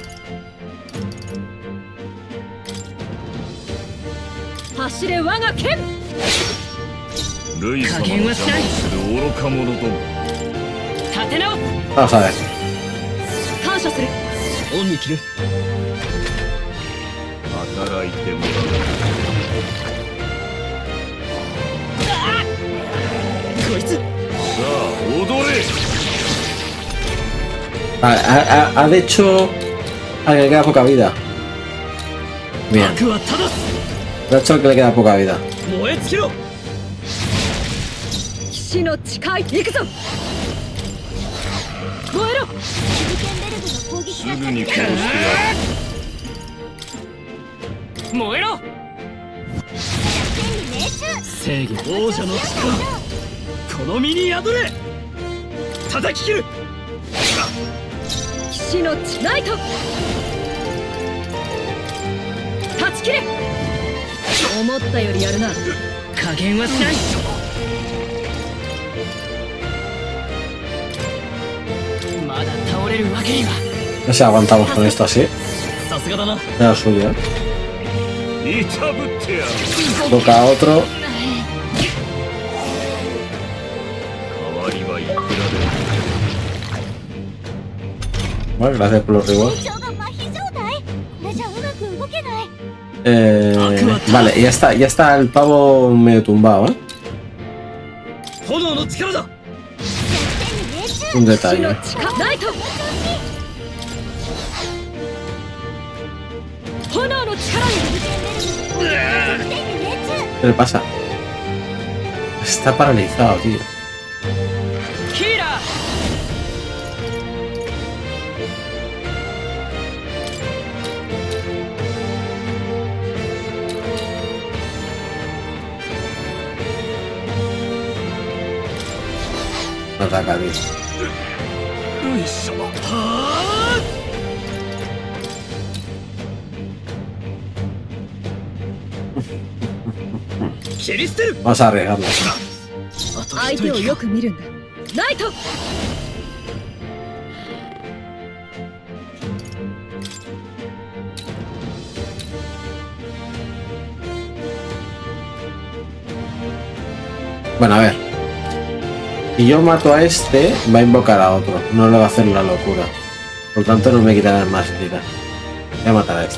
走れ我が剣。 ルイ様の邪魔をする愚か者ども。 立て直す。 Vamos a ver. 感謝する。 恩に切る。 働いてもらこいつ。 う。さあ、踊れ。 Vale, ha hecho al que le queda poca vida. Bien. 悪は正す。 Ha hecho al que le queda poca vida. 燃え尽きろ。 騎士の誓い。行くぞ。燃えろ。 すぐに殺してやる。 燃えろ。正義王者の力。この身に宿れ。叩き切る。 騎士の血。ナイト。断ち切れ。思ったよりやるな。 加減はしない。まだ倒れるわけには。 No sé si aguantamos con esto así. さすがだな。 Era lo suyo. いたぶってやる。 Toca a otro. 代わりはいくらで。 Bueno, gracias por los rewards. 隊長が麻痺状態。これじゃうまく動けない。 Vale, ya está el pavo medio tumbado, ¿eh? 炎の力だ。 Un 騎士 detalle. の力。ナイト。炎の力に。 ¿Qué le pasa? Está paralizado, tío. ヒーラー。 No ataca, tío. ルイ様。はあ。 騎 Vamos a arriesgarlo. 相手をよく見るんだ。ナイト。 Bueno, a ver. Si yo mato a este, va a invocar a otro. No le va a hacer la locura. Por tanto, no me quitarán más vida. Voy a matar a este.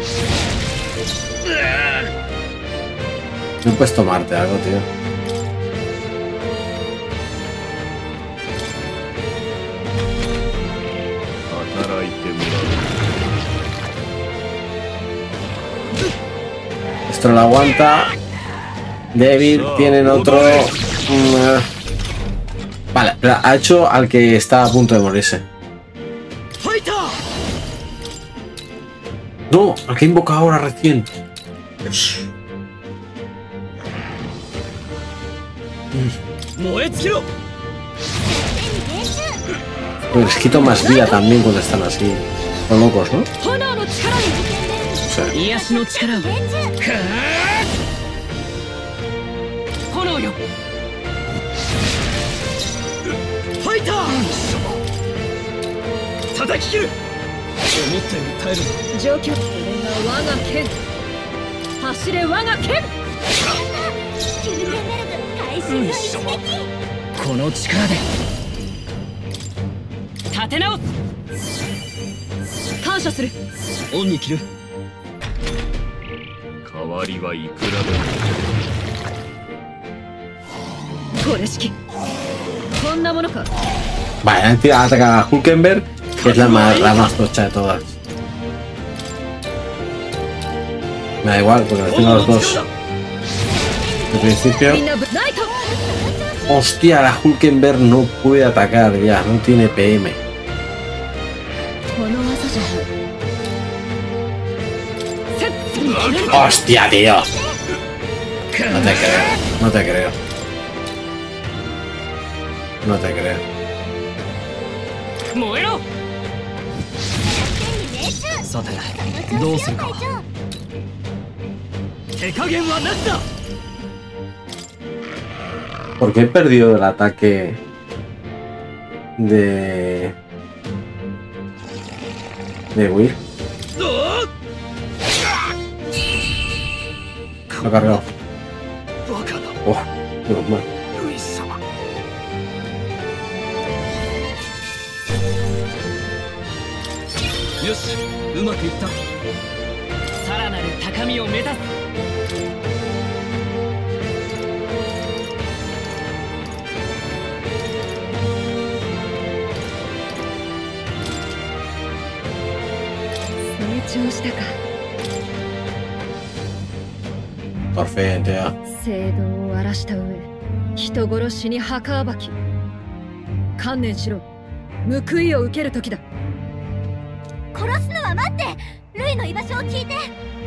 No puedes tomarte algo, tío. Esto no lo aguanta. Débil, tienen otro. Vale, pero ha hecho al que está a punto de morirse. No, al que invoca ahora recién. Pues les quito más vida también cuando están así. Son locos, ¿no? Sí. Vale, han tirado a atacar a Hulkenberg, que es la más tocha de todas. Me da igual, porque los tengo los dos. En principio. Hostia, la Hulkenberg no puede atacar ya, no tiene PM. Hostia, tío. No te creo, no te creo. No te creo. ¿Por qué he perdido el ataque de Will? Lo he cargado. Oh, menos mal. Por fin, tío. 聖堂を荒らした上、人殺しに墓暴き。観念しろ。報いを受ける時だ。 殺すのは待って。ルイの居場所を聞いて。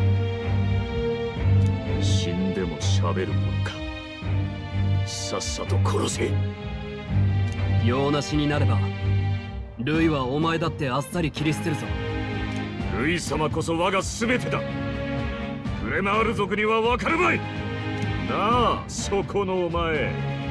死んでも喋るもんか。さっさと殺せ。 用なしになれば、ルイはお前だってあっさり切り捨てるぞ。 ルイ様こそ我が全てだ。フレマール族には分かるまい。なあ、そこのお前。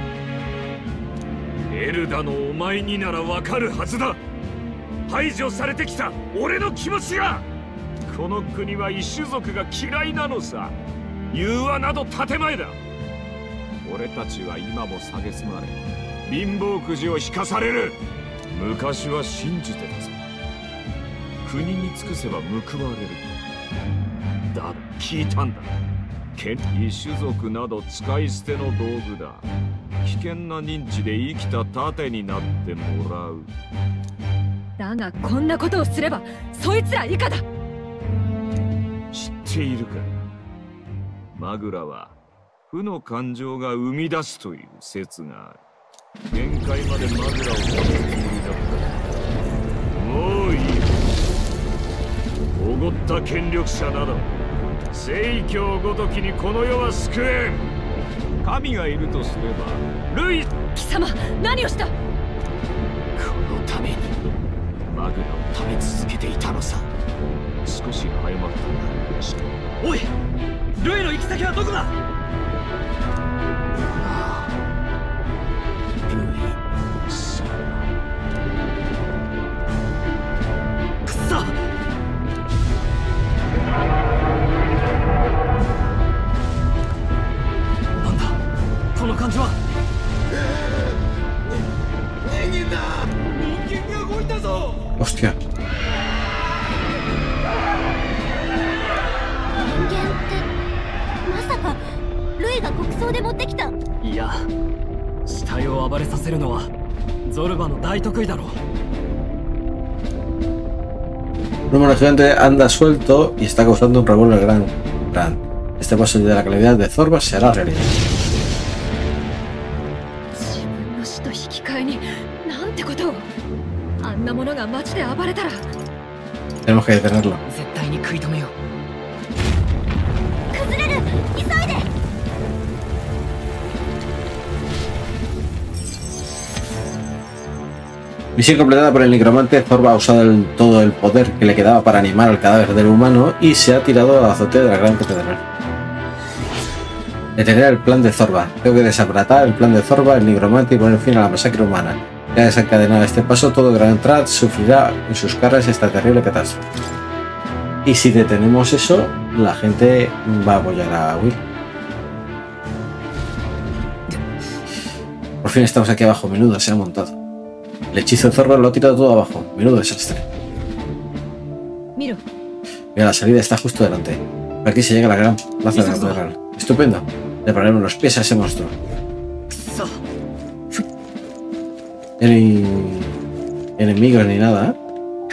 エルダのお前になら分かるはずだ。排除されてきた俺の気持ちが。この国は異種族が嫌いなのさ。融和など建前だ。俺たちは今も蔑まれ、貧乏くじを引かされる。昔は信じてたぞ。国に尽くせば報われる。だが聞いたんだ。異種族など使い捨ての道具だ。危険な認知で生きた盾になってもらう。 だがこんなことをすればそいつら以下だ。 知っているか。マグラは負の感情が生み出すという説がある。限界までマグラを殺すつもりだった。もういい。おごった権力者など聖教ごときにこの世は救えん。神がいるとすればルイ。 貴様何をした。このためにマグラを食べ続けていたのさ。少し早まったんだ。 おい、ルイの行き先はどこだ。 Hostia. まさかルイが国葬で持ってきた。 いや、死体を暴れさせるのはゾルバの大得意だろう。 Un número gigante anda suelto y está causando un revuelo gran. Este paso de la calamidad de Zorba se hará realidad. Tenemos que detenerlo. Misión completada por el necromante. Zorba ha usado todo el poder que le quedaba para animar al cadáver del humano y se ha tirado a la azotea de la gran catedral. Detener el plan de Zorba. Tengo que desaparatar el plan de Zorba, el necromante, y poner fin a la masacre humana. Ya desencadenado este paso, todo Gran Trat sufrirá en sus carnes esta terrible catástrofe. Y si detenemos eso, la gente va a apoyar a Will. Por fin estamos aquí abajo. Menudo se ha montado. El hechizo de Zorba lo ha tirado todo abajo. Menudo desastre. Mira, la salida está justo delante. Por aquí se llega a la gran plaza de la catedral. Estupendo. Le pararemos los pies a ese monstruo. Ni enemigos ni nada, ¿eh?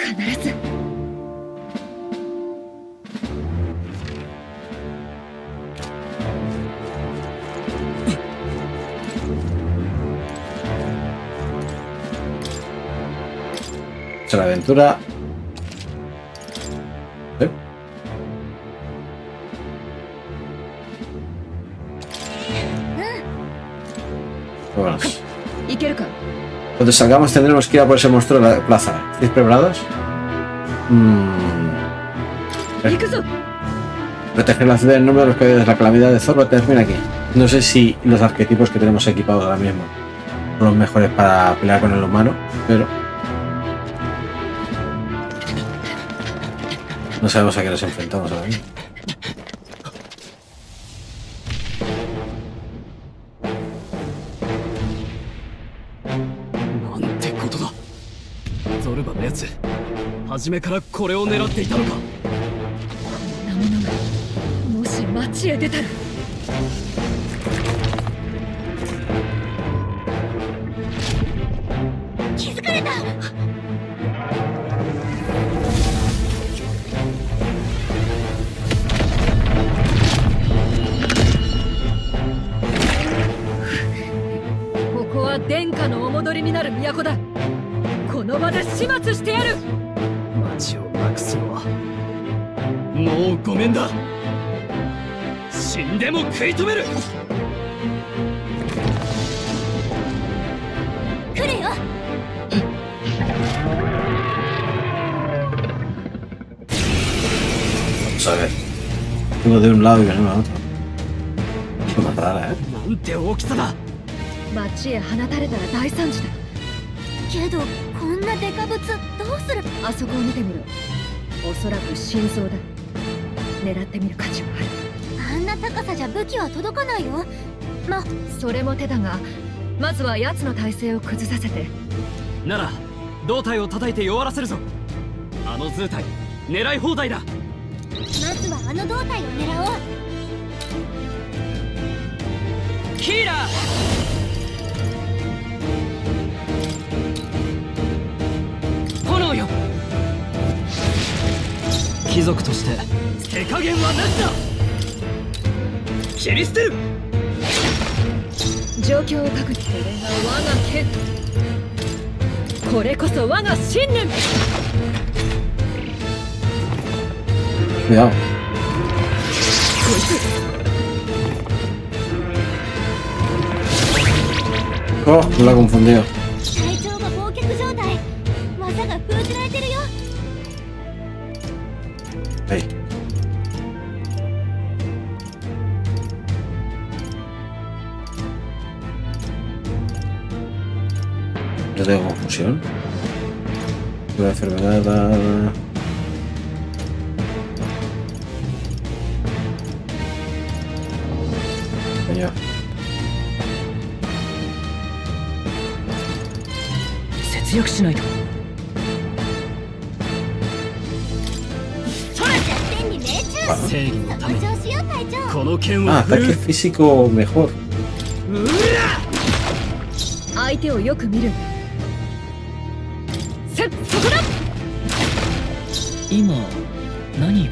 Esta es la aventura. ¿Eh? Vámonos. Cuando salgamos tendremos que ir a por ese monstruo de la plaza. ¿Estáis preparados? Proteger la ciudad en nombre de los caídos de la calamidad de Zorba termina aquí. No sé si los arquetipos que tenemos equipados ahora mismo son los mejores para pelear con el humano, pero no sabemos a qué nos enfrentamos ahora mismo. Vamos a ver. Uno de un lado y venimos al otro. Es más rara, ¿eh? 町へ放たれたら大惨事だ。 けどこんなデカブツどうする？ あそこを見てみろ。おそらく心臓だ。狙ってみる価値はある。 あんな高さじゃ武器は届かないよ。ま、 それも手だが、まずは奴の体勢を崩させて。 なら胴体を叩いて弱らせるぞ。あの図体狙い放題だ。 まずはあの胴体を狙おう。 ヒーラー。 貴族として手加減はなしだ。切り捨てる。 状況を確認。これが我が剣。これこそ我が信念。 Cuidado. Oh, me lo he confundido. 隊長が忘却状態。技が封じられてるよ。 Ahí. Yo tengo confusión. Una enfermedad. Coño. 節約しないと。正義のためにこの剣を Ah, ataque físico mejor. 相手をよく見る。そこだ。 今何が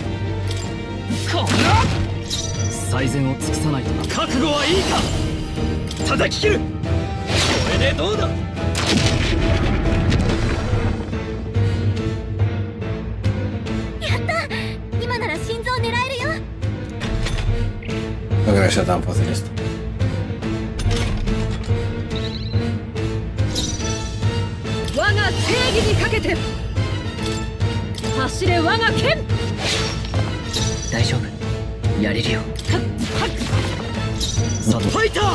最善を尽くさないとな。覚悟はいいか。叩き切る。これでどうだ。 今なら心臓狙えるよ。 No creo que sea tan fácil esto. 我が正義にかけて走れ我が剣。 大丈夫、やれるよ。 さあファイター。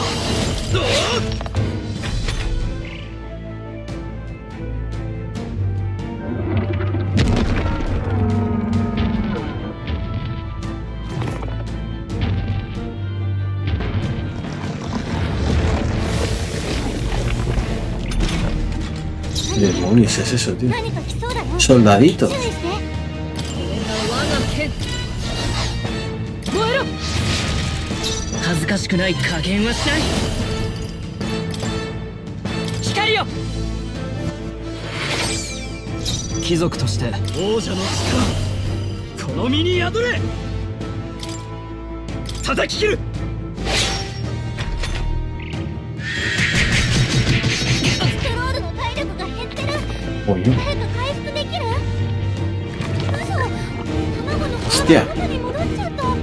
¿Qué demonios es eso, tío? 何か来そうだよ。 Soldaditos. 注意して。 これが我が剣。燃えろ。 恥ずかしくない加減はしない。光よ。 貴族として王者の力、この身に宿れ。叩き切る。 ステロールの体力が減ってる。 Coño. 誰か回復できる？嘘。卵の殻 Hostia. が元に戻っちゃった。あの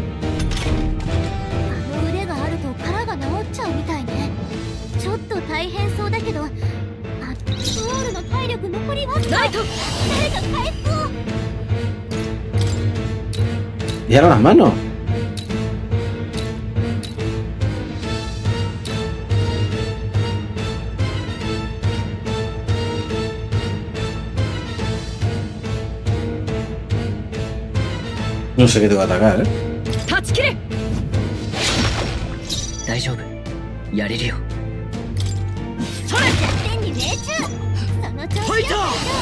腕があると殻が治っちゃうみたいね。ちょっと大変そうだけど。あ、ステロールの体力残りわずか。 ライト。 誰か回復を。 Y ahora las manos. No sé qué te va a atacar, ¿eh? 断ち切れ。 大丈夫、やれるよ。 弱点に命中。その調子よ。 ファイタ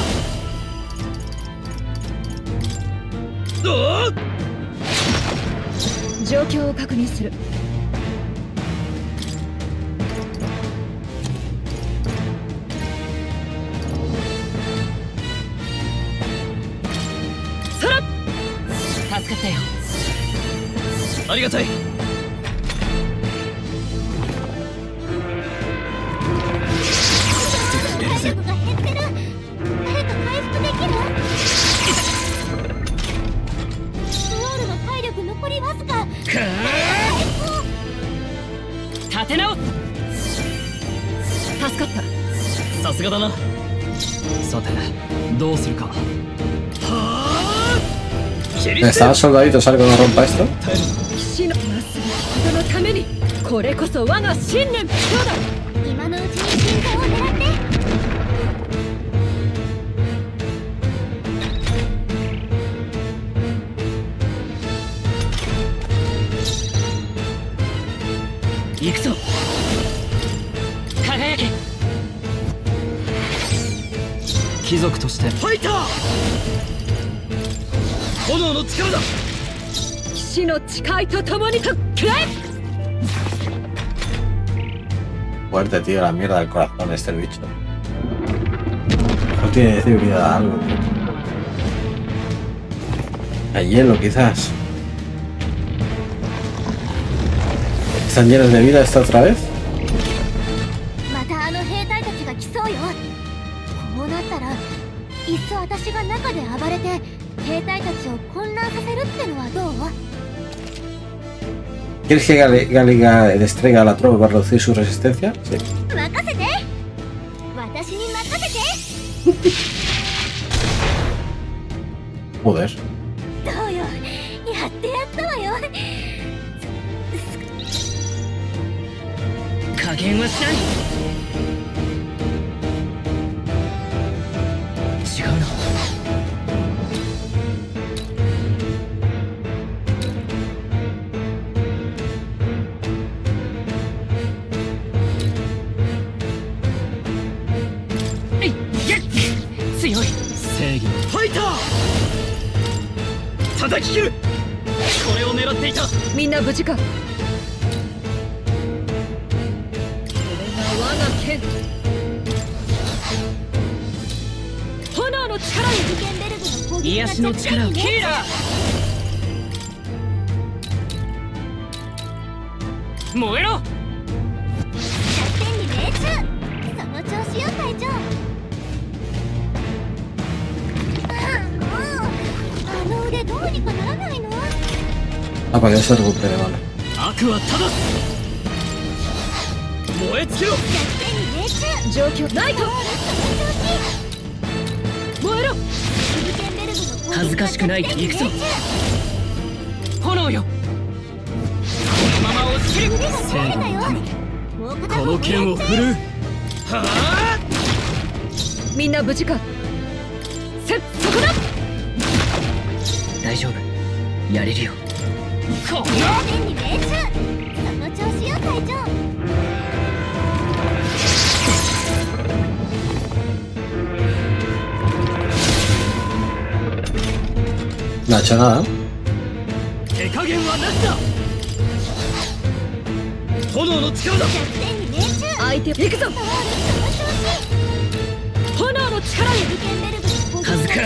ー。 状況を確認する。そら。 助かったよ。 ありがたい。 体力が減ってる。誰か回復できる？ステロールの体力残りわずか。 立て直す。 助かった。 さすがだな。さてどうするか。はあ。切り捨て。 ¿Están soldaditos algo no rompa esto? 騎士のまっすぐ人のために。これこそ我が信念。どうだ。 今のうちに心臓を狙って。 行くぞ。輝け。 貴族としてファイター。炎の力だ。 騎士の誓いとともにとくらえ。 Fuerte, tío, la mierda del corazón este bicho. No tiene debilidad a algo. A hielo, quizás. ¿Están llenos de vida esta otra vez? またあの兵隊たちが来そうよ。こうなったらいっそ私が中で暴れて兵隊たちを混乱させるってのはどう？ ¿Quieres que Galiga distraiga a la tropa para reducir su resistencia? Sí. 任せて。私に任せて。 Joder. どうよ。やってやったわよ。 加減はしない。 強い。正義のファイター叩き切る。これを狙っていた。 みんな無事か。これが我が剣。炎の力に。 ゲンベルグの攻撃癒しの力を。ヒーラー燃えろ。 100点に命中。その調子よ隊長。もう腕どうにかならないの。 Ah, para que se recupere, vale. 悪は正す。燃え尽きろ。 100点に命中。 状況ライト。 その調子。 燃えろ。 ゲンベルグの攻撃が恥ずかしくない。 100点に行くぞ。 命中。 炎よ。このまま押し切る。 腕が正義壊れたよ。 のためにもう片この方も剣を振るう。はあ。 みんな無事か。そこだ。 大丈夫。やれるよ。こんな。 100点に命中。その調子よ隊長。 No ha hecho nada. 手加減はなしだ。炎の力だ。 100点に命中。 相手行くぞ。 その調子。 炎の力に。 ゲンベルグの攻撃が数か。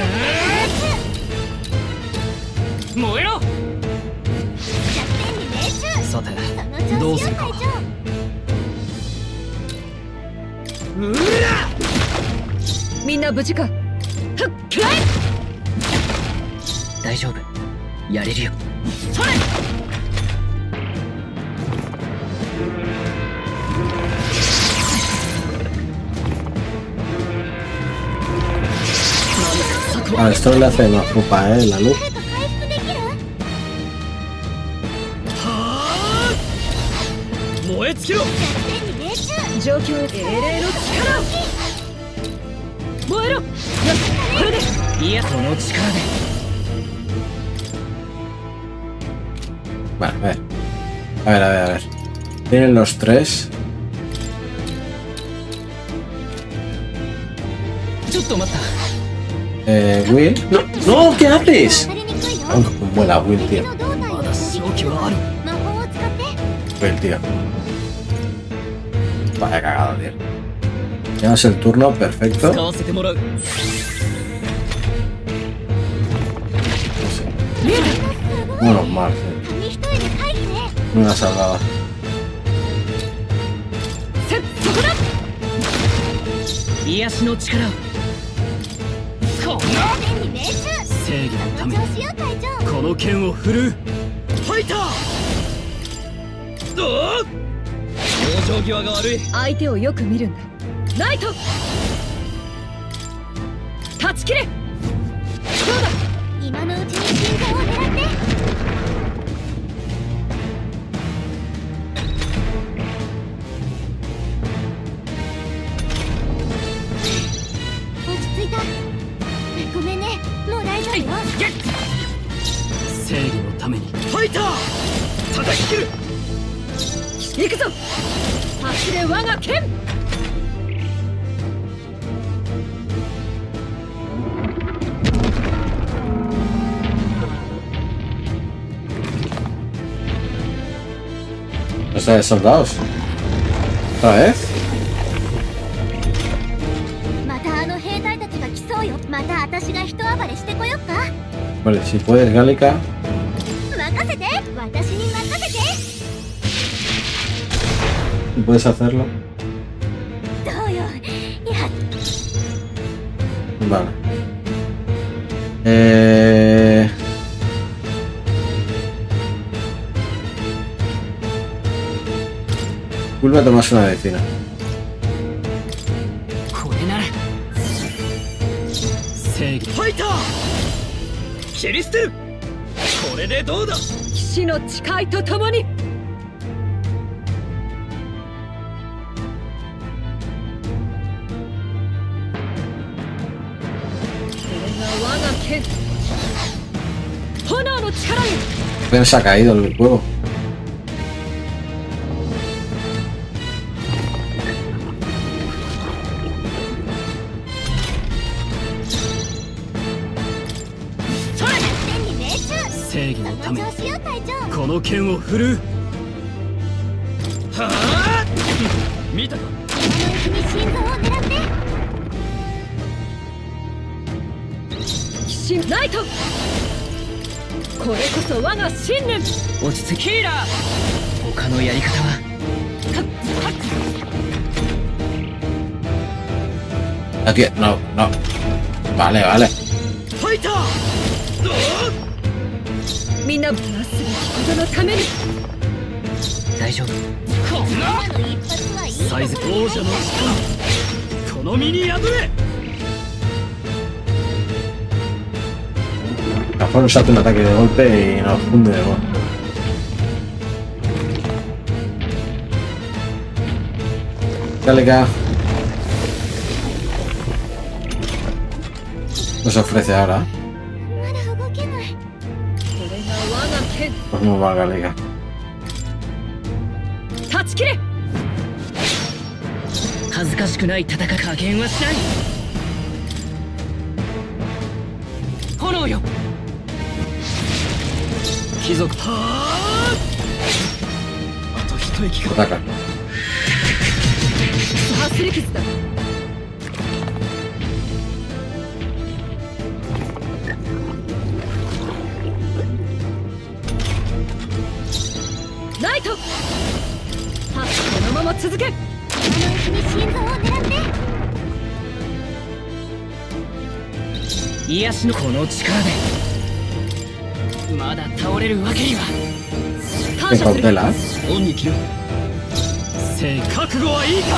燃えろ。 100点に命中。 さてその調子よどうするか。 隊長。 うら。 みんな無事か。ふっくらえ。 大丈夫。やれるよ。 それ。 Ah, esto le hace más pupa, la luz. 誰か回復できる？ はあ。燃え尽きろ。 100点に命中。 状況英霊の力。燃えろ。よし、これで。 いや、その力で。 Vale, a ver. A ver, a ver, a ver. Tienen los tres. ちょっと待った。 Will. ¡No! ¡No! ¿Qué haces? 当たりにくいよ。 Aunque vuela Will, 敵 tío. の胴体をまだ正気はある。 魔法を使って。 Will, tío. Vaya cagada, tío. Llevas el turno, perfecto. 使わせてもらう。 No sé. Menos mal, tío. 紙一重で回避ね。 Me la salvaba. そこだ。 癒しの力を。こんな。 100点に命中。 正義のたそのめに調子よ隊長。 この剣を振るう。ファイター。どう。往生際が悪い。 相手をよく見るんだ。ライト。断ち切れ。そうだ。 今のうちに心臓を狙って。落ち着いた。ごめんね。もう大丈夫よ。 正義のためにファイター。叩き切る。 行くぞ。走れ我が剣。 O sea, de soldados. ¿Otra vez? またあの兵隊たちが来そうよ。また私が人暴れしてこよっか。 Vale, si puedes, Gálica. 任せて。私に任せて。 Si puedes hacerlo. どうよ。いや。 Vale. Vuelve a tomarse una medicina. これなら正義ファイター。切り捨てる。これでどうだ。 騎士の誓いとともに。 炎の力に。 Pero se ha caído el juego. 正義のためにその調子よ隊長。 この剣を振るう。はあ見たか。 今のうちに心臓を狙って。 鬼神ライト、これこそ我が信念。 落ち着きヒーラー。他のやり方は。 Aquí, no, no. Vale, vale. ファイター。 みんななすべきことのために。 大丈夫。 こんな今の一発はいいとこサイズろ王者の力、この身に宿れ。 Mejor usate un ataque de golpe y nos funde de nuevo. Dale acá. Nos ofrece ahora. まだ動けない。 これが我が剣。 Pues no valga liga. 断ち切れ。 恥ずかしくない戦い。加減はしない。炎よ。 貴族。はあ。あと一息か。 Ataca. ハスリキスだ。ライト。はこのまま続け。 今のうちに心臓を狙って。 癒しのこの力でまだ倒れるわけには。 感 Ten 謝する。 cautela. 恩に切る。正覚悟はいいか。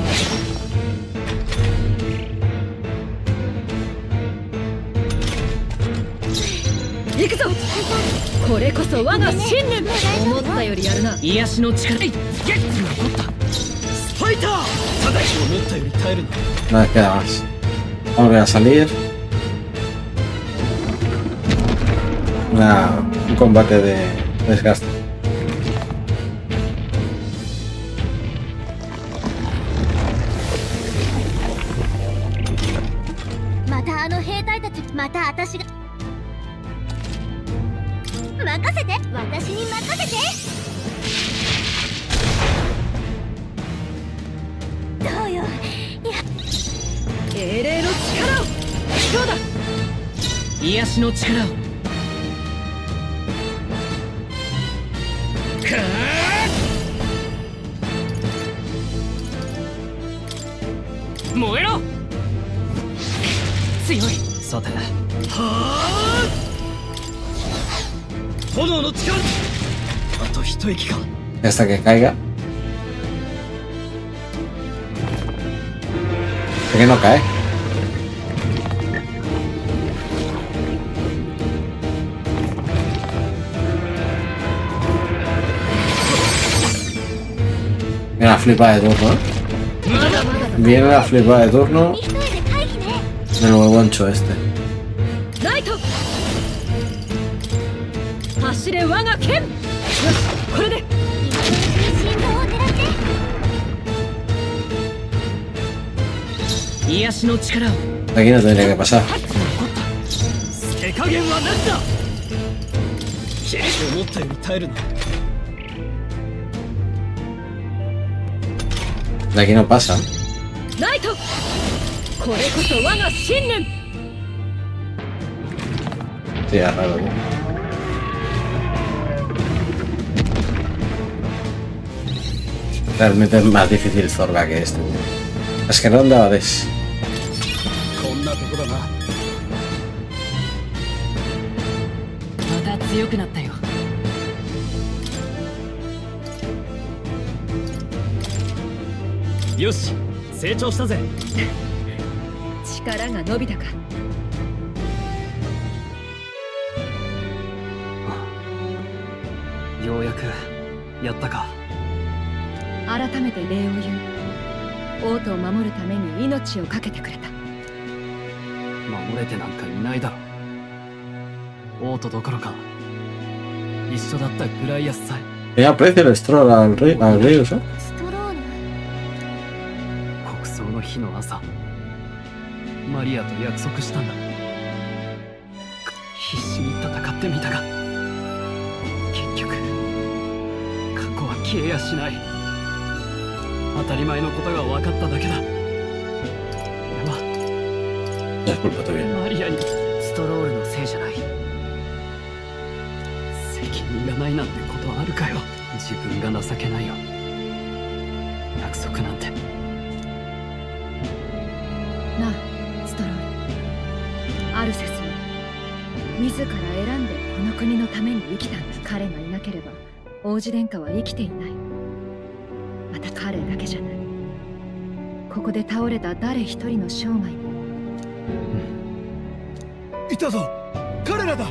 行くぞ。これこそ我が信念。思ったよりやるな。 癒しの力。ゲッツ残った。 ファイター。ただ思ったより耐えるな。 Nada queda más. Vamos a salir. Un combate de desgaste. またあの兵隊たち、また私が。任せて、私に任せて。どうよ。いや、 英霊の力を。そうだ。 癒しの力を。燃えろ。強い。 さて。はあ。炎の力。あと一息か。 Hasta que caiga. ¿Por qué no cae? Viene la flipa de turno, ¿eh? Viene la flipa de turno 一人で回避ね。 del nuevo ancho este. ライト。走れ我が剣。よし、これで。 今のうちに心臓を狙って。 癒しの力を。 De aquí no tendría que pasar. 手加減はなしだ。思ったより耐えるな。 De aquí no pasa. ライト。これこそ我が信念。 Sí, es raro, tío. Realmente es más difícil Zorga que este, tío. Es que no andaba de... こんなとこだな。 また強くなったよ。 よし、成長したぜ。 力が伸びたか。 ようやくやったか。 改めて礼を言う。王都を守るために命を懸けてくれた。 守れてなんかいないだろ。王都どころか一緒だったグライアスさえ。 Tenía precio el Stroll al río, ¿sí? ストロール。 国葬の日の朝、マリアと約束したんだ。必死に戦ってみたが局過去は消えやしない。当たり前のことが分かっただけだ。俺はマリアにストロールのせいじゃない。責任がないなんてことはあるかよ。自分が情けないよ。約束なんて。 なあストロール、アルセスは自ら選んでこの国のために生きたんだ。彼がいなければ王子殿下は生きていない。また彼だけじゃない。ここで倒れた誰一人の生涯も、 いたぞ、彼らだ。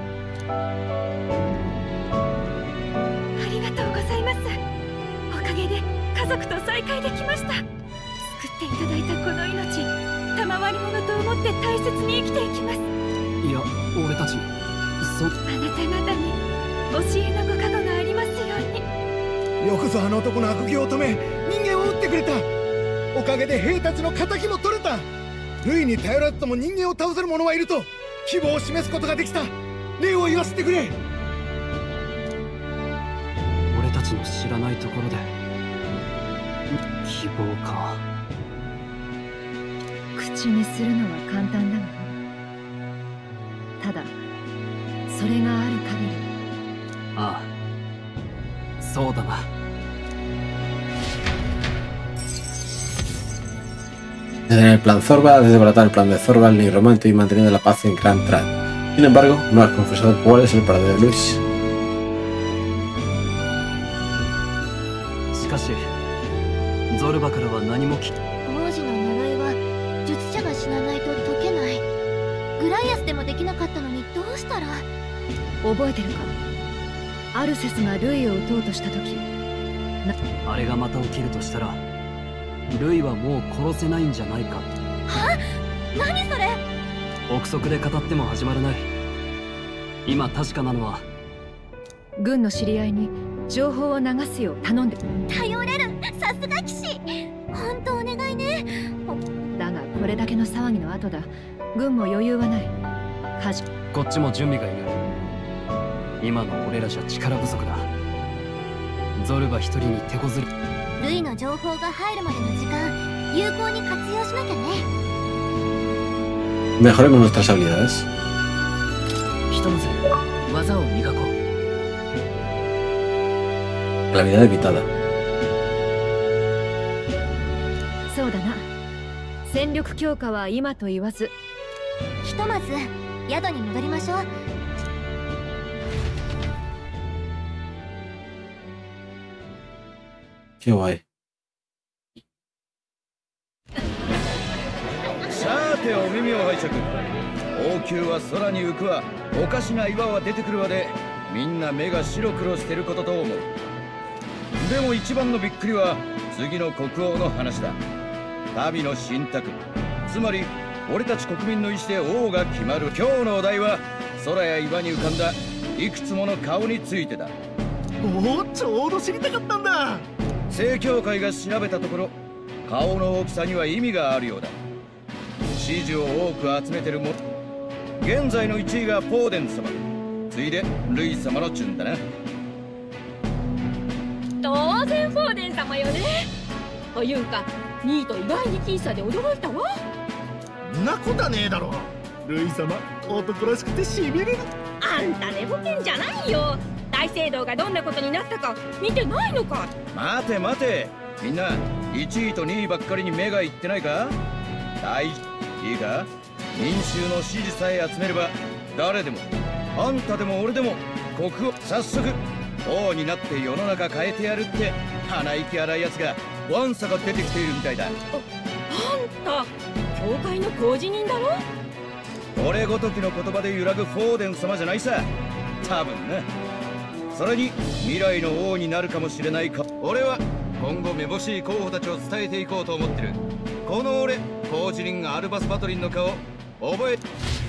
ありがとうございます。おかげで家族と再会できました。救っていただいたこの命、賜り物と思って大切に生きていきます。 いや、俺たちあなた方に教えのご加護がありますように。 よくぞあの男の悪行を止め人間を撃ってくれた。おかげで兵たちの敵も取れた。ルイに頼らずとも人間を倒せる者はいると希望を示すことができた。礼を言わせてくれ。 俺たちの知らないところで希望か。 口にするのは簡単だが、ただそれがある限り。 ああ、そうだな。 En el plan Zorba, has desbaratado el plan de Zorba, el nigromante y manteniendo la paz en Grand Trad. Sin embargo, no has confesado cuál es el paradero de Luis. しかし、ゾルバからは何も王子の呪いは術者が死なないと解けない。グライアスでもできなかったのにどうしたら。 覚えてるか、アルセスがルイを撃とうとした時、 あれがまた起きるとしたらルイはもう殺せないんじゃないか。 は？何それ？ 憶測で語っても始まらない。今確かなのは、 軍の知り合いに情報を流すよう頼んで。 頼れる、さすが騎士。本当お願いね。 だがこれだけの騒ぎの後だ。軍も余裕はない。 こっちも準備がいる。今の俺らじゃ力不足だ。ゾルバ一人に手こずる。 ルイの情報が入るまでの時間、有効に活用しなきゃね。 Mejoremos nuestras habilidades. ひとまず技を磨こう。 La habilidad evitada. そうだな。戦力強化は今と言わず、 ひとまず宿に戻りましょう。 Qué guay. さてお耳を拝借。王宮は空に浮くわ、おかしな岩は出てくるわで、みんな目が白黒してることと思う。でも一番のびっくりは次の国王の話だ。民の信託、つまり俺たち国民の意志で王が決まる。今日のお題は空や岩に浮かんだいくつもの顔についてだ。 おお、ちょうど知りたかったんだ。 正教会が調べたところ、顔の大きさには意味があるようだ。支持を多く集めてるも、現在の1位がフォーデン様、次いでルイ様の順だな。 当然フォーデン様よね。というか2位と意外に僅差で驚いたわ。 んなことはねえだろ。ルイ様男らしくてしびれる。 あんた寝ぼけんじゃないよ。大聖堂がどんなことになったか見てないのか。 待て待て、みんな1位と2位ばっかりに目がいってないか。いいか、民衆の支持さえ集めれば誰でも、あんたでも俺でも国王、早速王になって世の中変えてやるって鼻息荒いやつがわんさか出てきているみたいだ。 あんた教会の公事人だろ。 俺ごときの言葉で揺らぐフォーデン様じゃないさ、多分な。それに未来の王になるかもしれないか。俺は今後めぼしい候補たちを伝えていこうと思ってる。この俺公事人アルバス・バトリンの顔覚え。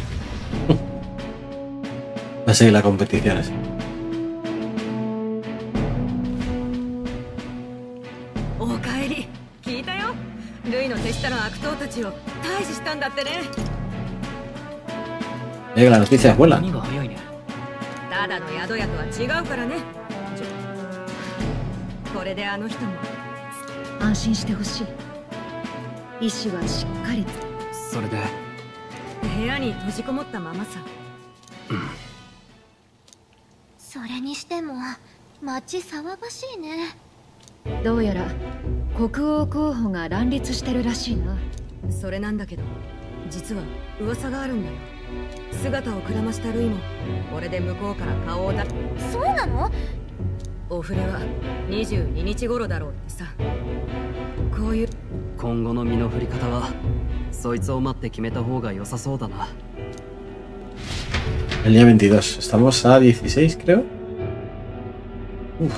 Va a seguir las competiciones. おかえり。聞いたよ。ルイの手下の悪党たちを退治したんだってね。 La noticia es buena. だただの宿屋とは違うからね。これであの人も安心してほしい。意志はしっかり。 それで部屋に閉じこもったままさ。 それにしても街騒がしいね。 どうやら国王候補が乱立してるらしいな。 それなんだけど、実は噂があるんだよ。姿をくらましたルイもこれで向こうから顔を出。 そうなの？ お触れは22日頃だろうってさ。こういう今後の身の振り方はそいつを待って決めた方が良さそうだな。 El día 22. Estamos a 16, creo. Uf.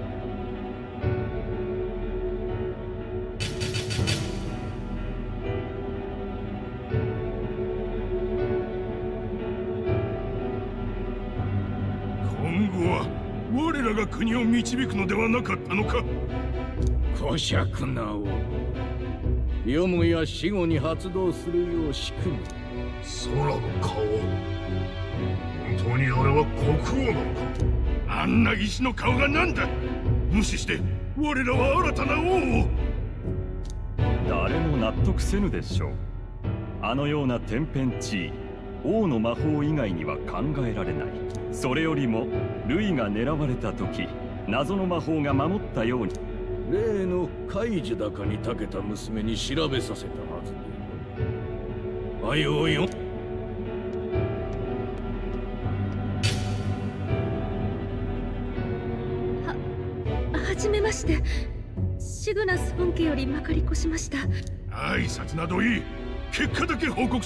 Ko Shakunao よもや死後に発動するよう仕組む空の顔。本当にあれは国王なのか。あんな石の顔がなんだ。無視して我らは新たな王を。 誰も納得せぬでしょう。あのような天変地異、王の魔法以外には考えられない。それよりもルイが狙われた時、謎の魔法が守ったように、例の海樹高に長けた娘に調べさせたはずで。あよよ。 はじめまして。シグナス本家よりまかり越しました。 挨拶などいい。結果だけ報告し。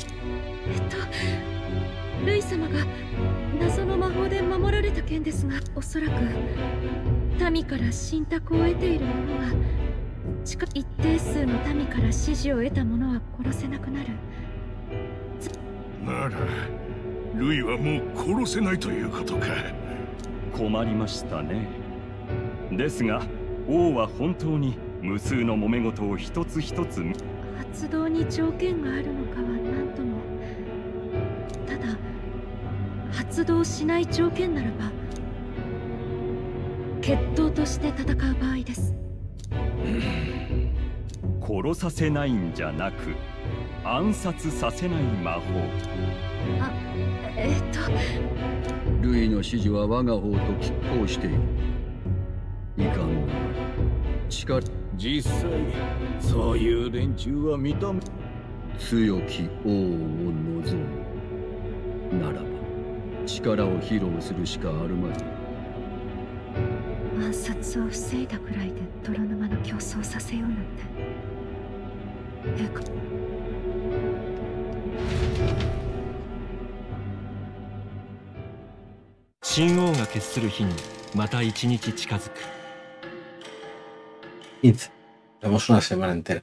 ルイ様が謎の魔法で守られた件ですが、おそらく民から信託を得ている者は一定数の民から支持を得た者は殺せなくなる。 ならルイはもう殺せないということか。 困りましたね。ですが王は本当に無数の揉め事を一つ一つ。 発動に条件があるのかは何とも。ただ発動しない条件ならば決闘として戦う場合です。 殺させないんじゃなく暗殺させない魔法。ルイの指示は我が方と拮抗している。いかんな力。実際そういう連中は認め。強き王を望むならば力を披露するしかあるまい。 暗殺を防いだくらいで泥沼の競争させようなんて。 神王が決する日にまた一日近づく。 15. Tenemos una semana entera.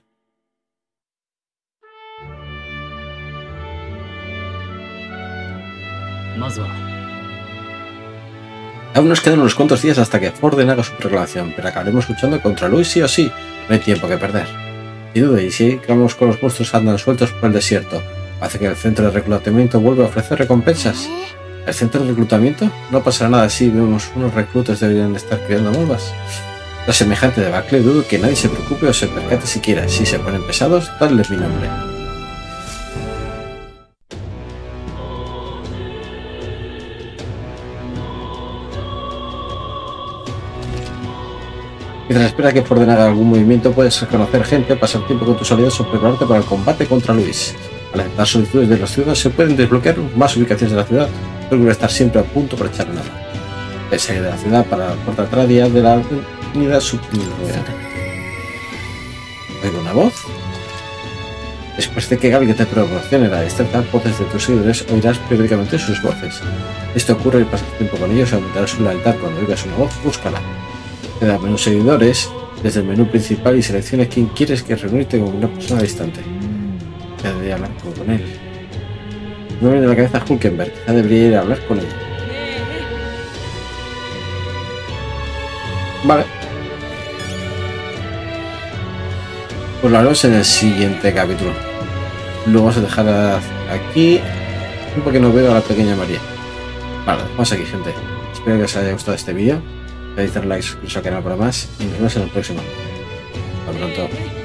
Aún nos quedan unos cuantos días hasta que Forden haga su proclamación, pero acabaremos luchando contra Luis sí o sí. No hay tiempo que perder. Y dude, y si vamos con los monstruos andan sueltos por el desierto, hace que el centro de reclutamiento vuelva a ofrecer recompensas. ¿El centro de reclutamiento? No pasará nada si vemos unos reclutas deberían estar criando molvas. La semejante debacle, dudo que nadie se preocupe o se percate siquiera. Si se ponen pesados, dadles mi nombre. Mientras espera que Forden haga algún movimiento, puedes reconocer gente, pasar tiempo con tus aliados o prepararte para el combate contra Luis. Al aceptar solicitudes de los ciudadanos se pueden desbloquear más ubicaciones de la ciudad. Procura estar siempre a punto para echar nada. El salir de la ciudad para la puerta tradia de la unidad subunidad. ¿Oigo una voz? Después de que Galgue te proporcione la destreza, voces de tus seguidores oirás periódicamente sus voces. Esto ocurre y pasas tiempo con ellos y aumentará su lealtad. Cuando oigas una voz, búscala. Te da menú seguidores desde el menú principal y selecciona quién quieres que reunirte con una persona distante. Ya debería hablar con él. No me viene a la cabeza Hulkenberg, ya debería ir a hablar con él. Vale. Pues lo haremos en el siguiente capítulo. Lo vamos a dejar aquí porque no veo a la pequeña María. Vale, vamos aquí, gente. Espero que os haya gustado este vídeo. Podéis dar like, suscribiros al canal para más y nos vemos en el próximo. Hasta pronto.